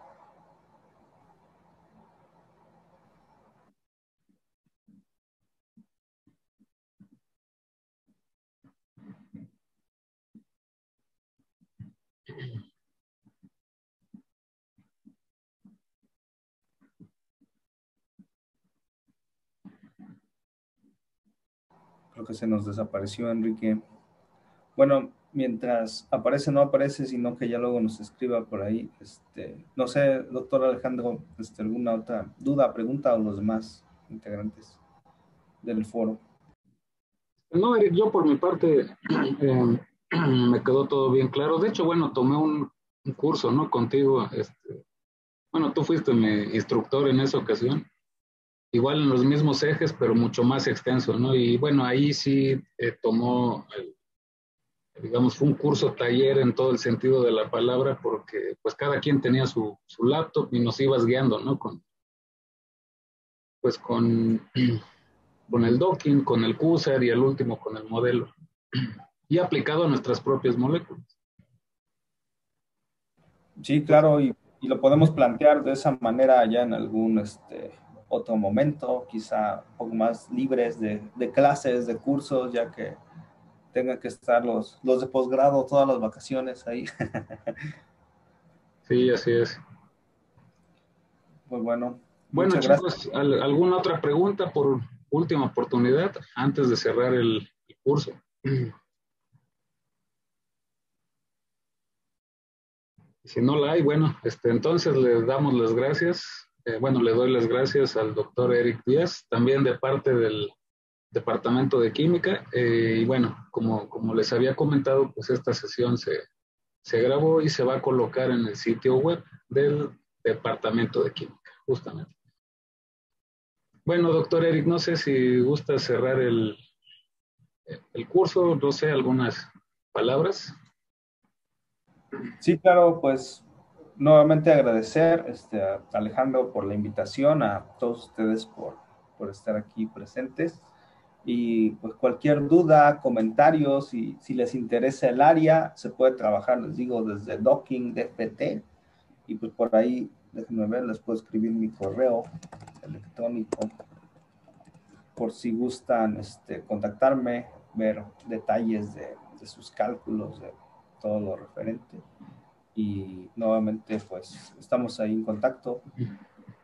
Creo que se nos desapareció, Enrique. Bueno, mientras aparece, no aparece, sino que ya luego nos escriba por ahí. No sé, doctor Alejandro, ¿alguna otra duda, pregunta o los demás integrantes del foro? No, Eric, yo por mi parte me quedó todo bien claro. De hecho, bueno, tomé un curso, ¿no? Contigo. Bueno, tú fuiste mi instructor en esa ocasión. Igual en los mismos ejes, pero mucho más extenso, ¿no? Y bueno, ahí sí tomó, digamos, fue un curso taller en todo el sentido de la palabra, porque pues cada quien tenía su laptop y nos ibas guiando, ¿no? Pues con el docking, con el QSAR y el último con el modelo. Y aplicado a nuestras propias moléculas. Sí, claro, y lo podemos plantear de esa manera ya en algún otro momento, quizá un poco más libres de clases, de cursos, ya que tengan que estar los de posgrado todas las vacaciones ahí. Sí, así es. Pues bueno, Bueno, muchas gracias. chicos, ¿alguna otra pregunta por última oportunidad antes de cerrar el curso? Si no la hay, bueno, entonces le damos las gracias. Bueno, le doy las gracias al doctor Eric Díaz, también de parte del Departamento de Química. Y bueno, como les había comentado, pues esta sesión se grabó y se va a colocar en el sitio web del Departamento de Química, justamente. Bueno, doctor Eric, no sé si gusta cerrar el curso, no sé, algunas palabras. Sí, claro, pues nuevamente agradecer a Alejandro por la invitación, a todos ustedes por estar aquí presentes. Y pues cualquier duda, comentarios, si les interesa el área, se puede trabajar, les digo, desde docking, DFT, y pues por ahí, déjenme ver, les puedo escribir mi correo electrónico por si gustan contactarme, ver detalles de sus cálculos, de todo lo referente. Y nuevamente, pues, estamos ahí en contacto.